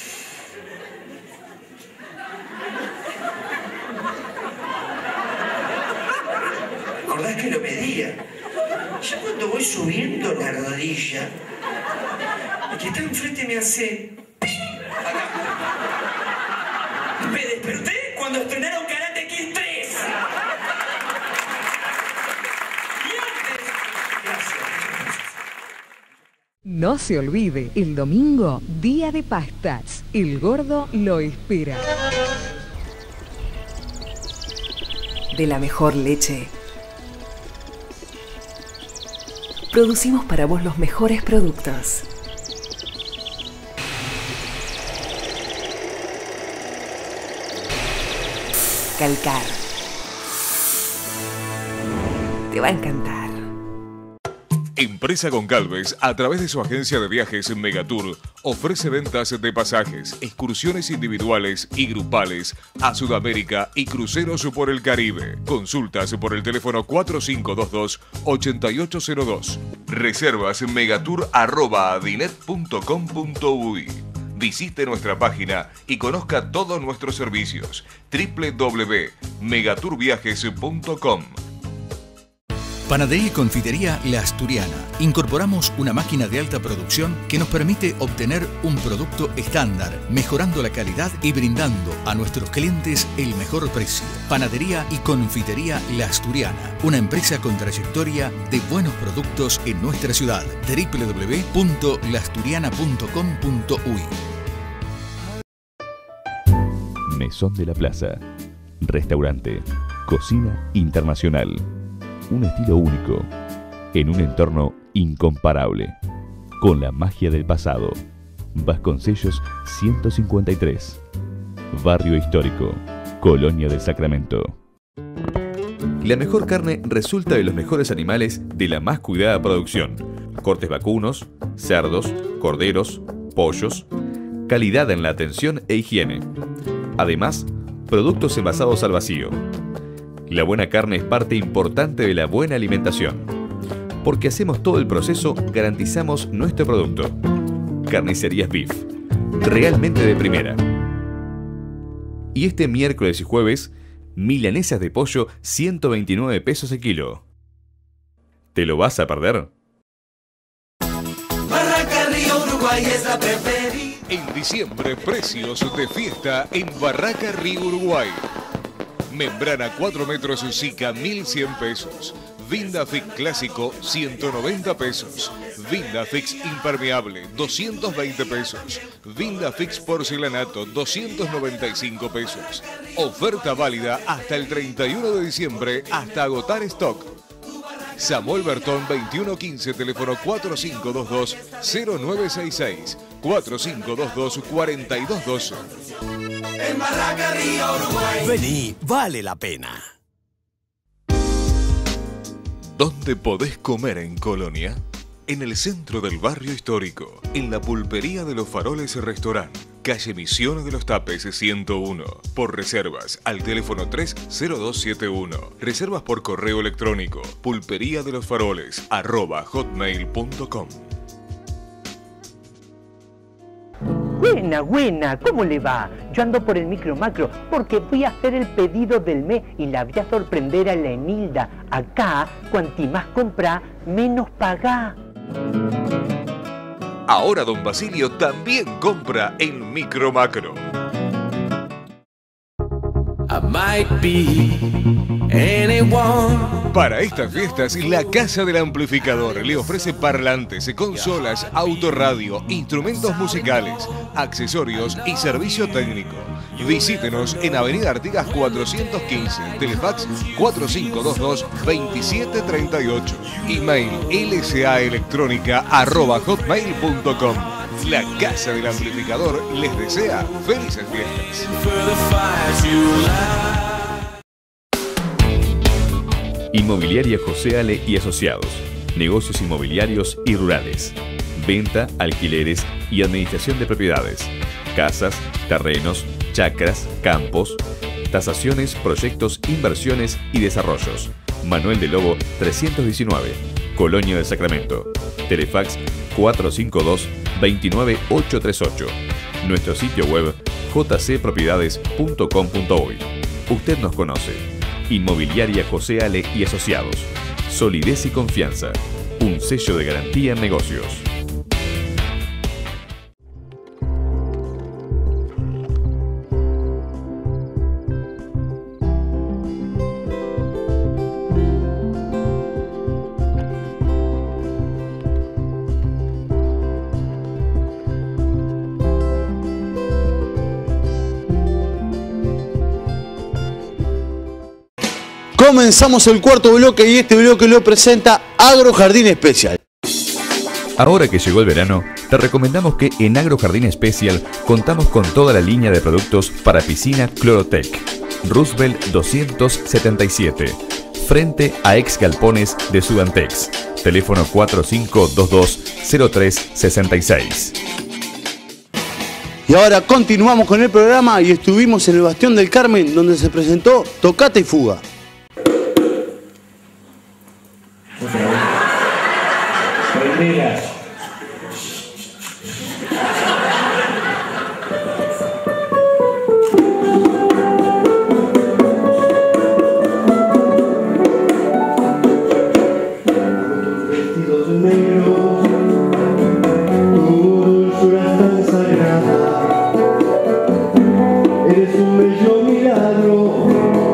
¿Recordás que lo medía? Ya cuando voy subiendo la rodilla, el que está enfrente me hace... Acá. Me desperté cuando estrenaron Karate Kid tres. Y antes... Gracias. No se olvide, el domingo, día de pastas. El gordo lo espera. De la mejor leche. Producimos para vos los mejores productos. Calcar. Te va a encantar. Empresa Goncalves, a través de su agencia de viajes Megatour, ofrece ventas de pasajes, excursiones individuales y grupales a Sudamérica y cruceros por el Caribe. Consultas por el teléfono cuatro cinco dos dos, ocho ocho cero dos. Reservas megatour arroba adinet punto com punto uy. Visite nuestra página y conozca todos nuestros servicios. doble u doble u doble u punto megatour viajes punto com. Panadería y confitería La Asturiana. Incorporamos una máquina de alta producción que nos permite obtener un producto estándar, mejorando la calidad y brindando a nuestros clientes el mejor precio. Panadería y confitería La Asturiana, una empresa con trayectoria de buenos productos en nuestra ciudad. doble u doble u doble u punto la asturiana punto com punto uy. Mesón de la Plaza. Restaurante. Cocina internacional. Un estilo único, en un entorno incomparable, con la magia del pasado. Vasconcellos ciento cincuenta y tres, Barrio Histórico, Colonia del Sacramento. La mejor carne resulta de los mejores animales de la más cuidada producción. Cortes vacunos, cerdos, corderos, pollos, calidad en la atención e higiene. Además, productos envasados al vacío. La buena carne es parte importante de la buena alimentación. Porque hacemos todo el proceso, garantizamos nuestro producto. Carnicerías Beef. Realmente de primera. Y este miércoles y jueves, milanesas de pollo, ciento veintinueve pesos el kilo. ¿Te lo vas a perder? Barraca Río Uruguay es la preferida. En diciembre, precios de fiesta en Barraca Río Uruguay. Membrana cuatro metros Zika, mil cien pesos. Vindafix Clásico, ciento noventa pesos. Vindafix Impermeable, doscientos veinte pesos. Vindafix Porcelanato, doscientos noventa y cinco pesos. Oferta válida hasta el treinta y uno de diciembre, hasta agotar stock. Samuel Bertón veintiuno quince, teléfono cuatro cinco dos dos, cero nueve seis seis, cuatro cinco dos dos, cuatro dos uno dos. En Barraca Río Uruguay. Vení, vale la pena. ¿Dónde podés comer en Colonia? en el centro del barrio histórico, en la Pulpería de los Faroles Restaurant, calle Misiones de los Tapes ciento uno. Por reservas al teléfono tres cero dos siete uno. Reservas por correo electrónico pulpería de los faroles arroba hotmail punto com. Buena, buena, ¿cómo le va? Yo ando por el micro macro porque voy a hacer el pedido del mes y la voy a sorprender a la Enilda. Acá, cuanti más comprá, menos pagá. Ahora don Basilio también compra en Micro Macro. I might be anyone. Para estas fiestas, la Casa del Amplificador le ofrece parlantes, consolas, autorradio, instrumentos musicales, accesorios y servicio técnico. Visítenos en Avenida Artigas cuatrocientos quince, Telefax cuatro cinco dos dos, dos siete tres ocho, email lsaelectronica arroba hotmail punto com. La Casa del Amplificador les desea felices fiestas. Inmobiliaria José Ale y Asociados. Negocios inmobiliarios y rurales. Venta, alquileres y administración de propiedades. Casas, terrenos, chacras, campos. Tasaciones, proyectos, inversiones y desarrollos. Manuel de Lobo trescientos diecinueve. Colonia del Sacramento. Telefax cuatro cinco dos, dos nueve ocho tres ocho. Nuestro sitio web j c propiedades punto com punto uy. Usted nos conoce. Inmobiliaria José Ale y Asociados. Solidez y confianza. Un sello de garantía en negocios. Comenzamos el cuarto bloque y este bloque lo presenta Agrojardín Especial. Ahora que llegó el verano, te recomendamos que en Agrojardín Especial contamos con toda la línea de productos para piscina Clorotec. Roosevelt doscientos setenta y siete, frente a ex galpones de Sudantex. Teléfono cuatro cinco dos dos, cero tres seis seis. Y ahora continuamos con el programa y estuvimos en el Bastión del Carmen, donde se presentó Tocata y Fuga. Primera. Vestidos negros, tu dulzura tan sagrada, eres un bello milagro,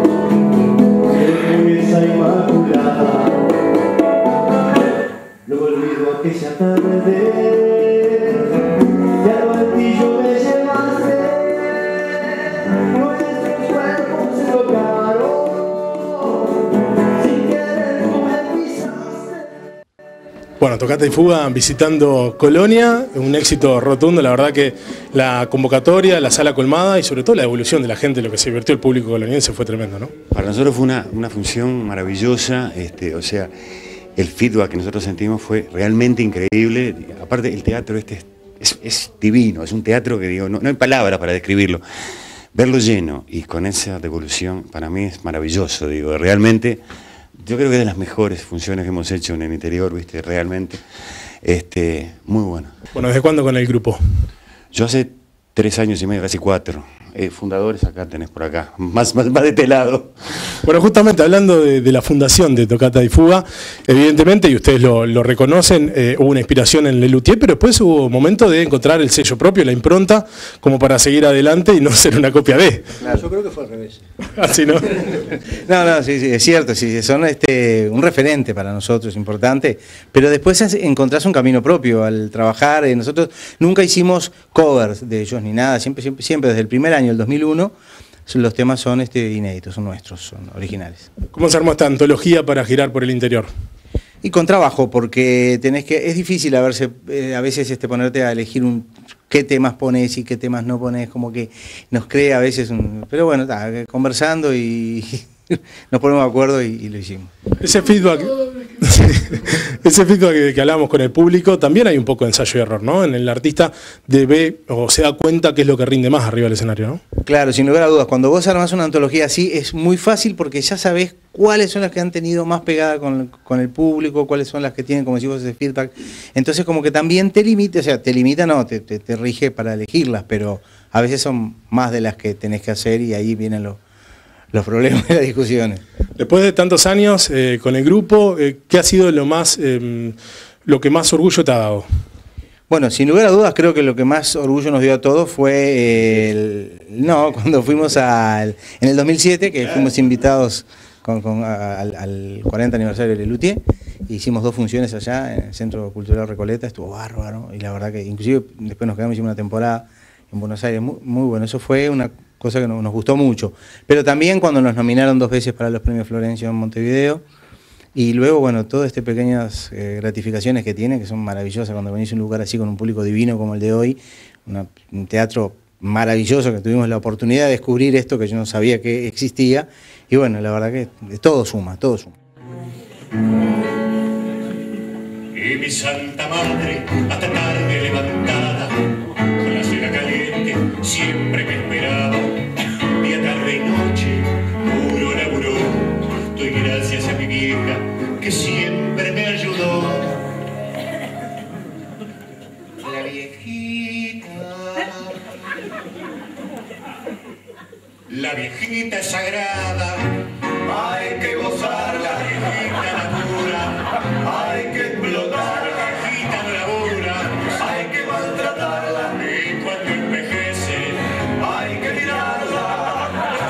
de pureza inmaculada. No me olvido aquella tarde, que al altillo me llevaste, nuestros cuerpos se tocaron, sin querer tú me pisaste. Bueno, Tocata y Fuga visitando Colonia, un éxito rotundo, la verdad que la convocatoria, la sala colmada y sobre todo la evolución de la gente, lo que se divirtió el público coloniense fue tremendo, ¿no? Para nosotros fue una, una función maravillosa, este, o sea, el feedback que nosotros sentimos fue realmente increíble. Aparte, el teatro este es, es, es divino, es un teatro que digo, no, no hay palabras para describirlo. Verlo lleno y con esa devolución para mí es maravilloso, digo, realmente yo creo que es de las mejores funciones que hemos hecho en el interior, viste, realmente, este, muy bueno. Bueno, ¿desde cuándo con el grupo? Yo hace tres años y medio, casi cuatro. Eh, fundadores acá tenés por acá, más, más, más de este lado. Bueno, justamente hablando de, de la fundación de Tocata y Fuga, evidentemente, y ustedes lo, lo reconocen, eh, hubo una inspiración en Lelutier, pero después hubo un momento de encontrar el sello propio, la impronta, como para seguir adelante y no ser una copia de. Claro, yo creo que fue al revés. Así, ¿no? No, no, sí, sí, es cierto, sí, son este, un referente para nosotros, importante, pero después encontrás un camino propio al trabajar. Eh, nosotros nunca hicimos covers de ellos ni nada, siempre, siempre, siempre desde el primer año, el dos mil uno, los temas son este, inéditos, son nuestros, son originales. ¿Cómo se armó esta antología para girar por el interior? Y con trabajo, porque tenés que, es difícil a, verse, eh, a veces este, ponerte a elegir un, qué temas pones y qué temas no pones, como que nos crea a veces un... Pero bueno, está, conversando y, nos ponemos de acuerdo y, y lo hicimos. Ese feedback, ese feedback que, que hablamos con el público, también hay un poco de ensayo y error, ¿no? En el artista debe o se da cuenta qué es lo que rinde más arriba del escenario, ¿no? Claro, sin lugar a dudas. Cuando vos armás una antología así, es muy fácil porque ya sabés cuáles son las que han tenido más pegada con, con el público, cuáles son las que tienen, como decimos, ese feedback. Entonces, como que también te limita, o sea, te limita, no, te, te, te rige para elegirlas, pero a veces son más de las que tenés que hacer y ahí vienen los, los problemas y las discusiones. Después de tantos años eh, con el grupo, eh, ¿qué ha sido lo más, eh, lo que más orgullo te ha dado? Bueno, sin lugar a dudas, creo que lo que más orgullo nos dio a todos fue el, no, cuando fuimos al, en el dos mil siete, que fuimos invitados con, con, a, al, al cuarenta aniversario de Lelutier, hicimos dos funciones allá en el Centro Cultural Recoleta, estuvo bárbaro, y la verdad que inclusive después nos quedamos, hicimos una temporada en Buenos Aires, muy, muy bueno, eso fue una cosa que nos, nos gustó mucho. Pero también cuando nos nominaron dos veces para los premios Florencio en Montevideo, y luego, bueno, todas estas pequeñas eh, gratificaciones que tiene, que son maravillosas cuando venís a un lugar así con un público divino como el de hoy, una, un teatro maravilloso que tuvimos la oportunidad de descubrir esto que yo no sabía que existía, y bueno, la verdad que todo suma, todo suma. Y mi santa madre, hasta tarde levantada, con la cena caliente, siempre me esperaba, día, tarde y noche, puro laburó. Doy gracias a mi vieja, que siempre me ayudó. La viejita, la viejita es sagrada, hay que gozar, la viejita labura, hay que explotar, la viejita no labura, hay que maltratarla, y cuando envejece, hay que tirarla.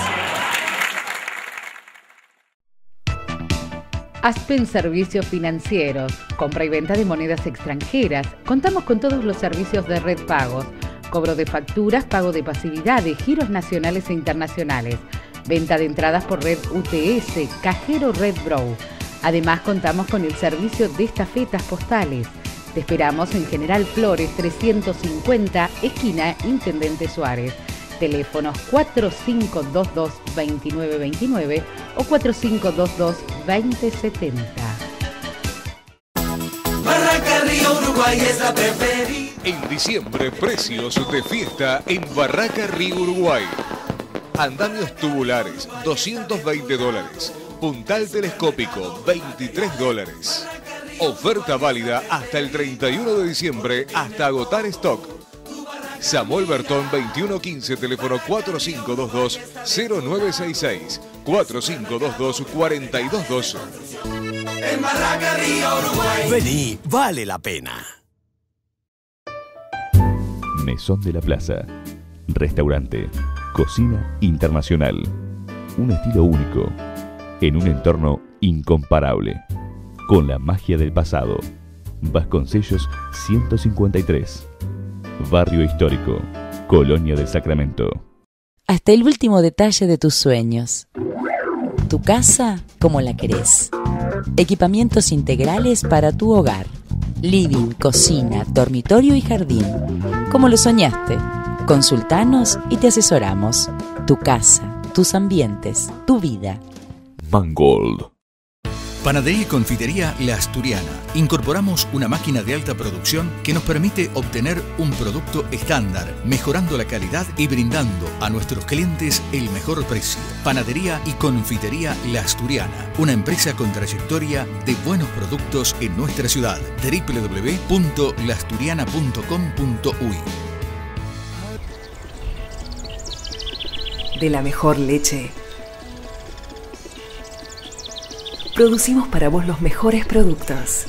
Aspen Servicios Financieros, compra y venta de monedas extranjeras. Contamos con todos los servicios de red pagos, cobro de facturas, pago de pasividades, giros nacionales e internacionales, venta de entradas por red U T S, cajero Red Brow. Además contamos con el servicio de estafetas postales. Te esperamos en General Flores trescientos cincuenta, esquina Intendente Suárez. Teléfonos cuatro cinco dos dos, dos nueve dos nueve o cuatro cinco dos dos, dos cero siete cero. Barraca Río Uruguay es la preferida. En diciembre, precios de fiesta en Barraca Río Uruguay. Andamios tubulares, doscientos veinte dólares. Puntal telescópico, veintitrés dólares. Oferta válida hasta el treinta y uno de diciembre, hasta agotar stock. Samuel Bertón veintiuno quince, teléfono cuatro cinco dos dos, cero nueve seis seis, cuatro cinco dos dos, cuatro dos uno dos. En Barraca Río Uruguay. Vení, vale la pena. Mesón de la Plaza. Restaurante. Cocina internacional. Un estilo único. En un entorno incomparable. Con la magia del pasado. Vasconcellos ciento cincuenta y tres. Barrio Histórico, Colonia del Sacramento. Hasta el último detalle de tus sueños. Tu casa como la querés. Equipamientos integrales para tu hogar. Living, cocina, dormitorio y jardín. Como lo soñaste. Consultanos y te asesoramos. Tu casa, tus ambientes, tu vida. Mangold. Panadería y confitería La Asturiana. Incorporamos una máquina de alta producción que nos permite obtener un producto estándar, mejorando la calidad y brindando a nuestros clientes el mejor precio. Panadería y confitería La Asturiana, una empresa con trayectoria de buenos productos en nuestra ciudad. doble u doble u doble u punto la asturiana punto com punto u i. De la mejor leche. Producimos para vos los mejores productos.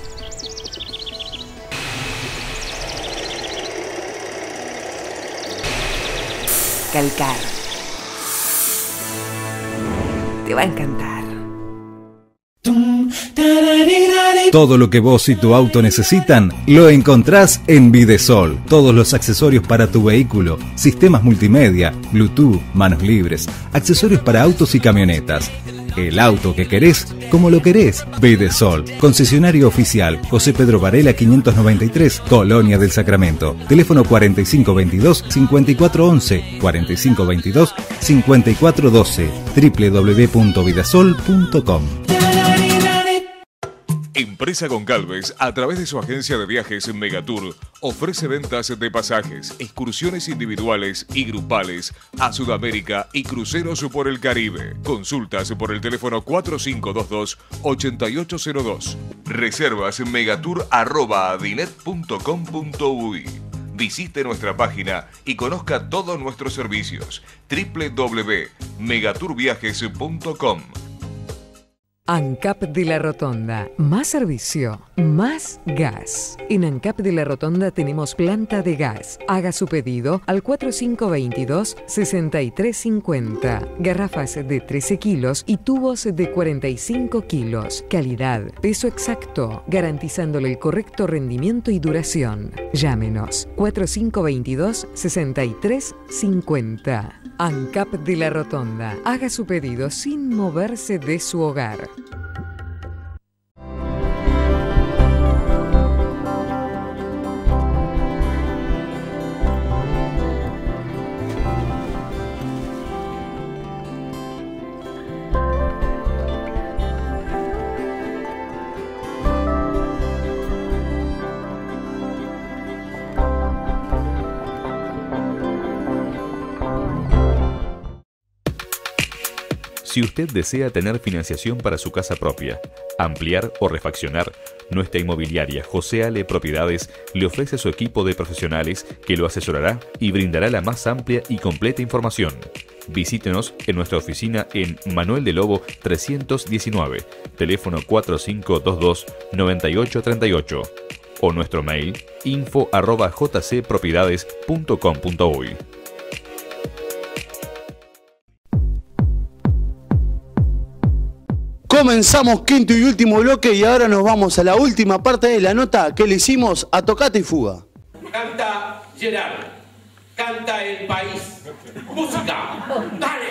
Calcar. Te va a encantar. Todo lo que vos y tu auto necesitan lo encontrás en Videsol. Todos los accesorios para tu vehículo, sistemas multimedia, Bluetooth, manos libres, accesorios para autos y camionetas. El auto que querés, como lo querés. Videsol, concesionario oficial, José Pedro Varela quinientos noventa y tres, Colonia del Sacramento. Teléfono cuarenta y cinco veintidós, cincuenta y cuatro once, cuarenta y cinco veintidós, cincuenta y cuatro doce, doble u doble u doble u punto vidasol punto com. Empresa Goncalves, a través de su agencia de viajes Megatour, ofrece ventas de pasajes, excursiones individuales y grupales a Sudamérica y cruceros por el Caribe. Consultas por el teléfono cuatro cinco dos dos, ocho ocho cero dos. Reservas megatour arroba adinet punto com punto uy. Visite nuestra página y conozca todos nuestros servicios. doble u doble u doble u punto megatour viajes punto com. ANCAP de la Rotonda. Más servicio, más gas. En ANCAP de la Rotonda tenemos planta de gas. Haga su pedido al cuatro cinco veintidós, sesenta y tres cincuenta. Garrafas de trece kilos y tubos de cuarenta y cinco kilos. Calidad, peso exacto, garantizándole el correcto rendimiento y duración. Llámenos cuatro cinco veintidós, sesenta y tres cincuenta. ANCAP de la Rotonda. Haga su pedido sin moverse de su hogar. Si usted desea tener financiación para su casa propia, ampliar o refaccionar, nuestra inmobiliaria José Ale Propiedades le ofrece su equipo de profesionales que lo asesorará y brindará la más amplia y completa información. Visítenos en nuestra oficina en Manuel de Lobo trescientos diecinueve, teléfono cuatro cinco dos dos, nueve ocho tres ocho o nuestro mail info arroba jcpropiedades punto com punto uy. Comenzamos quinto y último bloque y ahora nos vamos a la última parte de la nota que le hicimos a Tocata y Fuga. Canta Gerard, canta El País. Música, dale.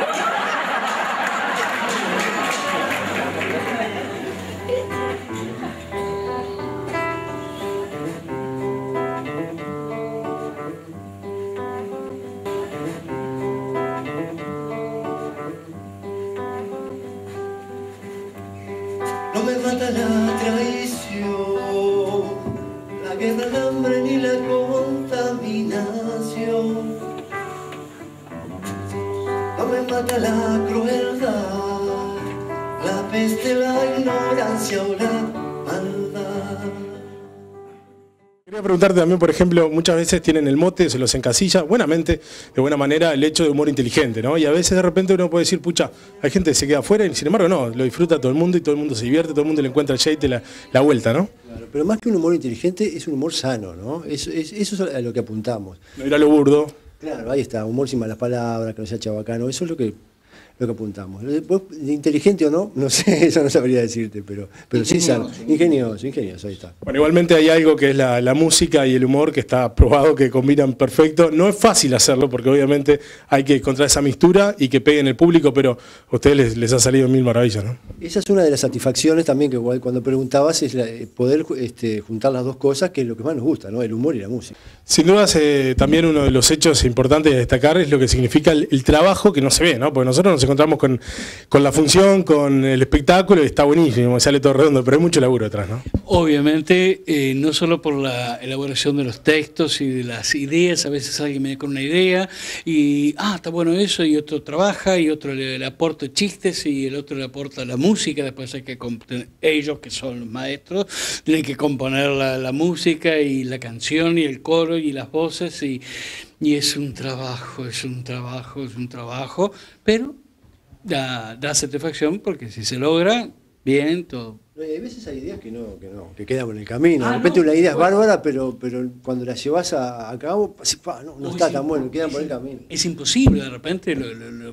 No me mata la traición, la guerra, el hambre ni la contaminación. No me mata la crueldad, la peste, la ignorancia o la maldad. Quería preguntarte también, por ejemplo, muchas veces tienen el mote, se los encasilla, buenamente, de buena manera, el hecho de humor inteligente, ¿no? Y a veces de repente uno puede decir, pucha, hay gente que se queda afuera y sin embargo no, lo disfruta todo el mundo y todo el mundo se divierte, todo el mundo le encuentra el shade, la, la vuelta, ¿no? Claro, pero más que un humor inteligente, es un humor sano, ¿no? Es, es, eso es a lo que apuntamos. No ir a lo burdo. Claro, ahí está, humor sin malas palabras, que no sea chabacano, eso es lo que... lo que apuntamos. Inteligente o no, no sé, eso no sabría decirte, pero, pero sí sano. Ingenioso, ingenioso, ahí está. Bueno, igualmente hay algo que es la, la música y el humor que está probado que combinan perfecto. No es fácil hacerlo porque obviamente hay que encontrar esa mixtura y que pegue en el público, pero a ustedes les, les ha salido mil maravillas, ¿no? Esa es una de las satisfacciones también que igual cuando preguntabas, es la, poder este, juntar las dos cosas, que es lo que más nos gusta, ¿no? El humor y la música. Sin duda, eh, también uno de los hechos importantes de destacar es lo que significa el, el trabajo que no se ve, ¿no? Porque nosotros nos encontramos con, con la función, con el espectáculo y está buenísimo, sale todo redondo, pero hay mucho laburo atrás, ¿no? Obviamente, eh, no solo por la elaboración de los textos y de las ideas, a veces alguien me da con una idea y, ah, está bueno eso, y otro trabaja, y otro le, le aporta chistes, y el otro le aporta la música, después hay que, ellos que son los maestros, tienen que componer la, la música y la canción y el coro y las voces, y, y es un trabajo, es un trabajo, es un trabajo, pero da, da satisfacción porque si se logra, bien, todo. Hay veces hay ideas que no, que no, que quedan en el camino. Ah, de repente no, una idea es bueno. bárbara, pero, pero cuando la llevas a, a cabo, no, no Uy, está sí, tan bueno, quedan por el es, camino. es imposible, de repente lo, lo, lo que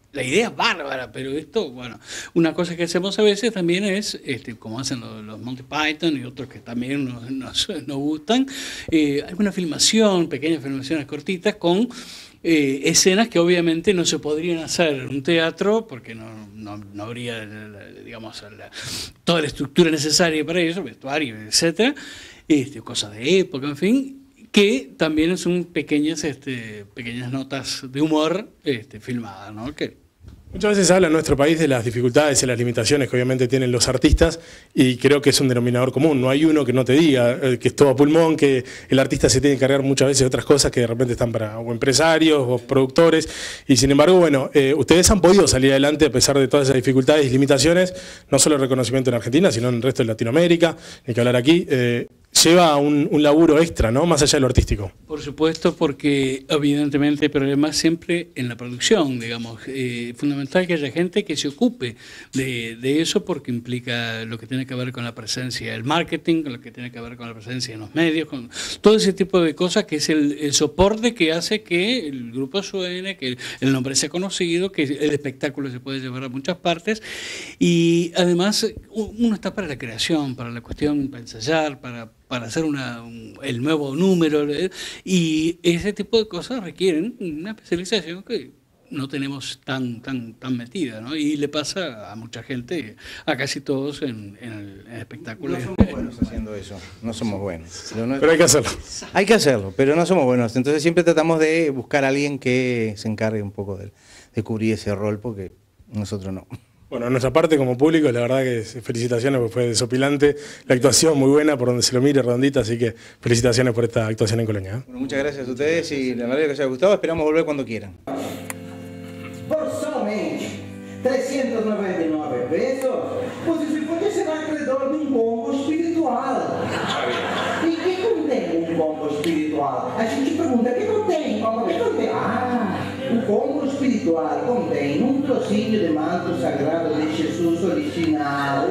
la idea es bárbara, pero esto, bueno, una cosa que hacemos a veces también es, este, como hacen los, los Monty Python y otros que también nos, nos, nos gustan, eh, alguna filmación, pequeñas filmaciones cortitas con eh, escenas que obviamente no se podrían hacer en un teatro porque no, no, no habría, digamos, la, toda la estructura necesaria para eso, vestuario, etcétera, este, cosas de época, en fin, que también son pequeñas, este, pequeñas notas de humor este, filmadas, ¿no? Que, muchas veces se habla en nuestro país de las dificultades y las limitaciones que obviamente tienen los artistas y creo que es un denominador común. No hay uno que no te diga eh, que es todo a pulmón, que el artista se tiene que cargar muchas veces de otras cosas que de repente están para o empresarios o productores. Y sin embargo, bueno, eh, ustedes han podido salir adelante a pesar de todas esas dificultades y limitaciones, no solo el reconocimiento en Argentina, sino en el resto de Latinoamérica, hay que hablar aquí. Eh, lleva un, un laburo extra, ¿no? Más allá de lo artístico. Por supuesto, porque evidentemente hay problemas siempre en la producción, digamos. Eh, fundamental que haya gente que se ocupe de, de eso porque implica lo que tiene que ver con la presencia del marketing, con lo que tiene que ver con la presencia en los medios, con todo ese tipo de cosas que es el, el soporte que hace que el grupo suene, que el, el nombre sea conocido, que el espectáculo se puede llevar a muchas partes y además uno está para la creación, para la cuestión, para ensayar, para para hacer una, un, el nuevo número, y ese tipo de cosas requieren una especialización que no tenemos tan tan tan metida, ¿no? Y le pasa a mucha gente, a casi todos en, en el en espectáculo. No somos buenos haciendo eso, no somos buenos. Pero, no, pero hay que hacerlo. Hay que hacerlo, pero no somos buenos. Entonces siempre tratamos de buscar a alguien que se encargue un poco de, de cubrir ese rol, porque nosotros no. Bueno, a nuestra parte como público, la verdad que felicitaciones, porque fue desopilante, la actuación muy buena, por donde se lo mire, redondita, así que felicitaciones por esta actuación en Colonia. ¿eh? Bueno, muchas gracias a ustedes y la verdad que les haya gustado, esperamos volver cuando quieran. Por somente trescientos noventa y nueve pesos, você pode ser acreedor de um combo espiritual. E o que contém um combo espiritual? A gente pergunta, o que contém? O que contém? Ah, o combo espiritual contém um trocinho de manto sagrado de Jesus original.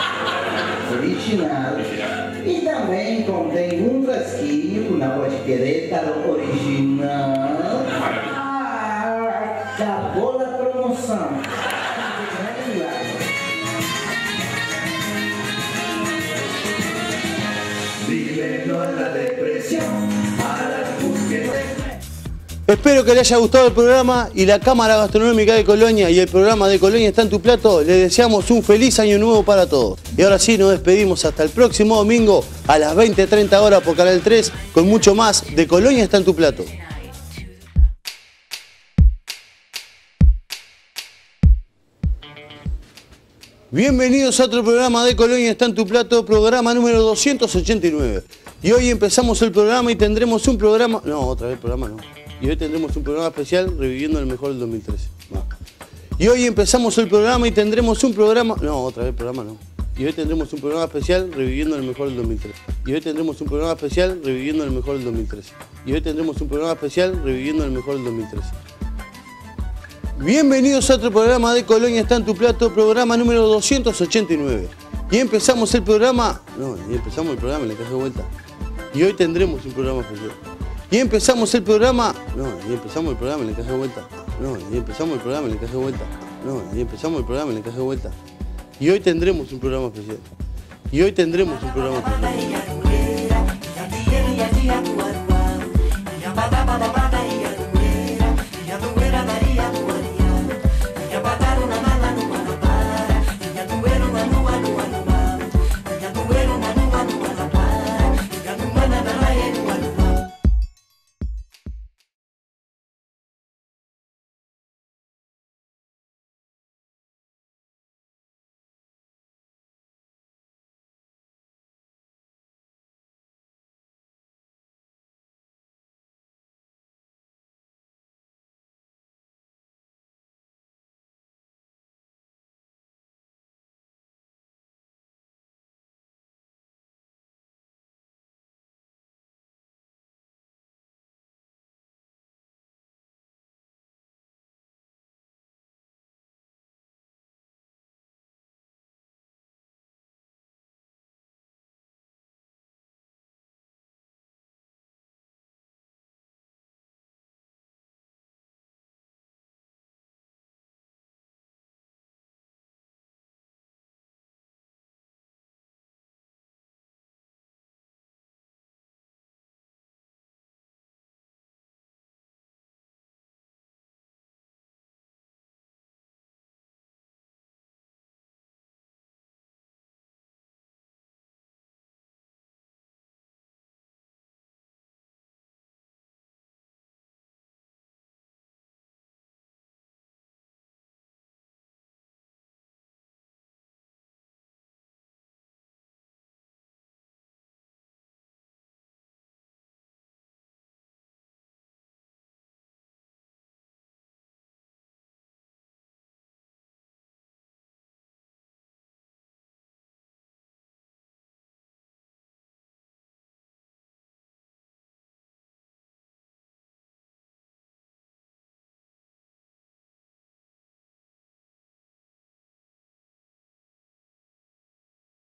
Original. E também contém um frasquinho com água de Querétaro original. Ah, acabou a promoção. Dile no a la depresión, a la búsqueda. Espero que les haya gustado el programa y la Cámara Gastronómica de Colonia y el programa de Colonia está en tu plato. Les deseamos un feliz año nuevo para todos. Y ahora sí, nos despedimos hasta el próximo domingo a las veinte treinta horas por Canal tres con mucho más de Colonia está en tu plato. Bienvenidos a otro programa de Colonia está en tu plato, programa número doscientos ochenta y nueve. Y hoy empezamos el programa y tendremos un programa... No, otra vez programa no. Y hoy tendremos un programa especial reviviendo el mejor del dos mil trece. No. Y hoy empezamos el programa y tendremos un programa... No, otra vez programa no. Y hoy tendremos un programa especial reviviendo el mejor del dos mil trece. Y hoy tendremos un programa especial reviviendo el mejor del dos mil trece. Y hoy tendremos un programa especial reviviendo el mejor del dos mil trece. Bienvenidos a otro programa de Colonia está en tu plato, programa número doscientos ochenta y nueve. Y empezamos el programa... No, y empezamos el programa, le caje de vuelta. Y hoy tendremos un programa especial. Y empezamos el programa... No, y empezamos el programa, le caje de vuelta. No, y empezamos el programa, le caje de vuelta. No, y empezamos el programa, le caje de vuelta. Y hoy tendremos un programa especial. Y hoy tendremos un programa especial.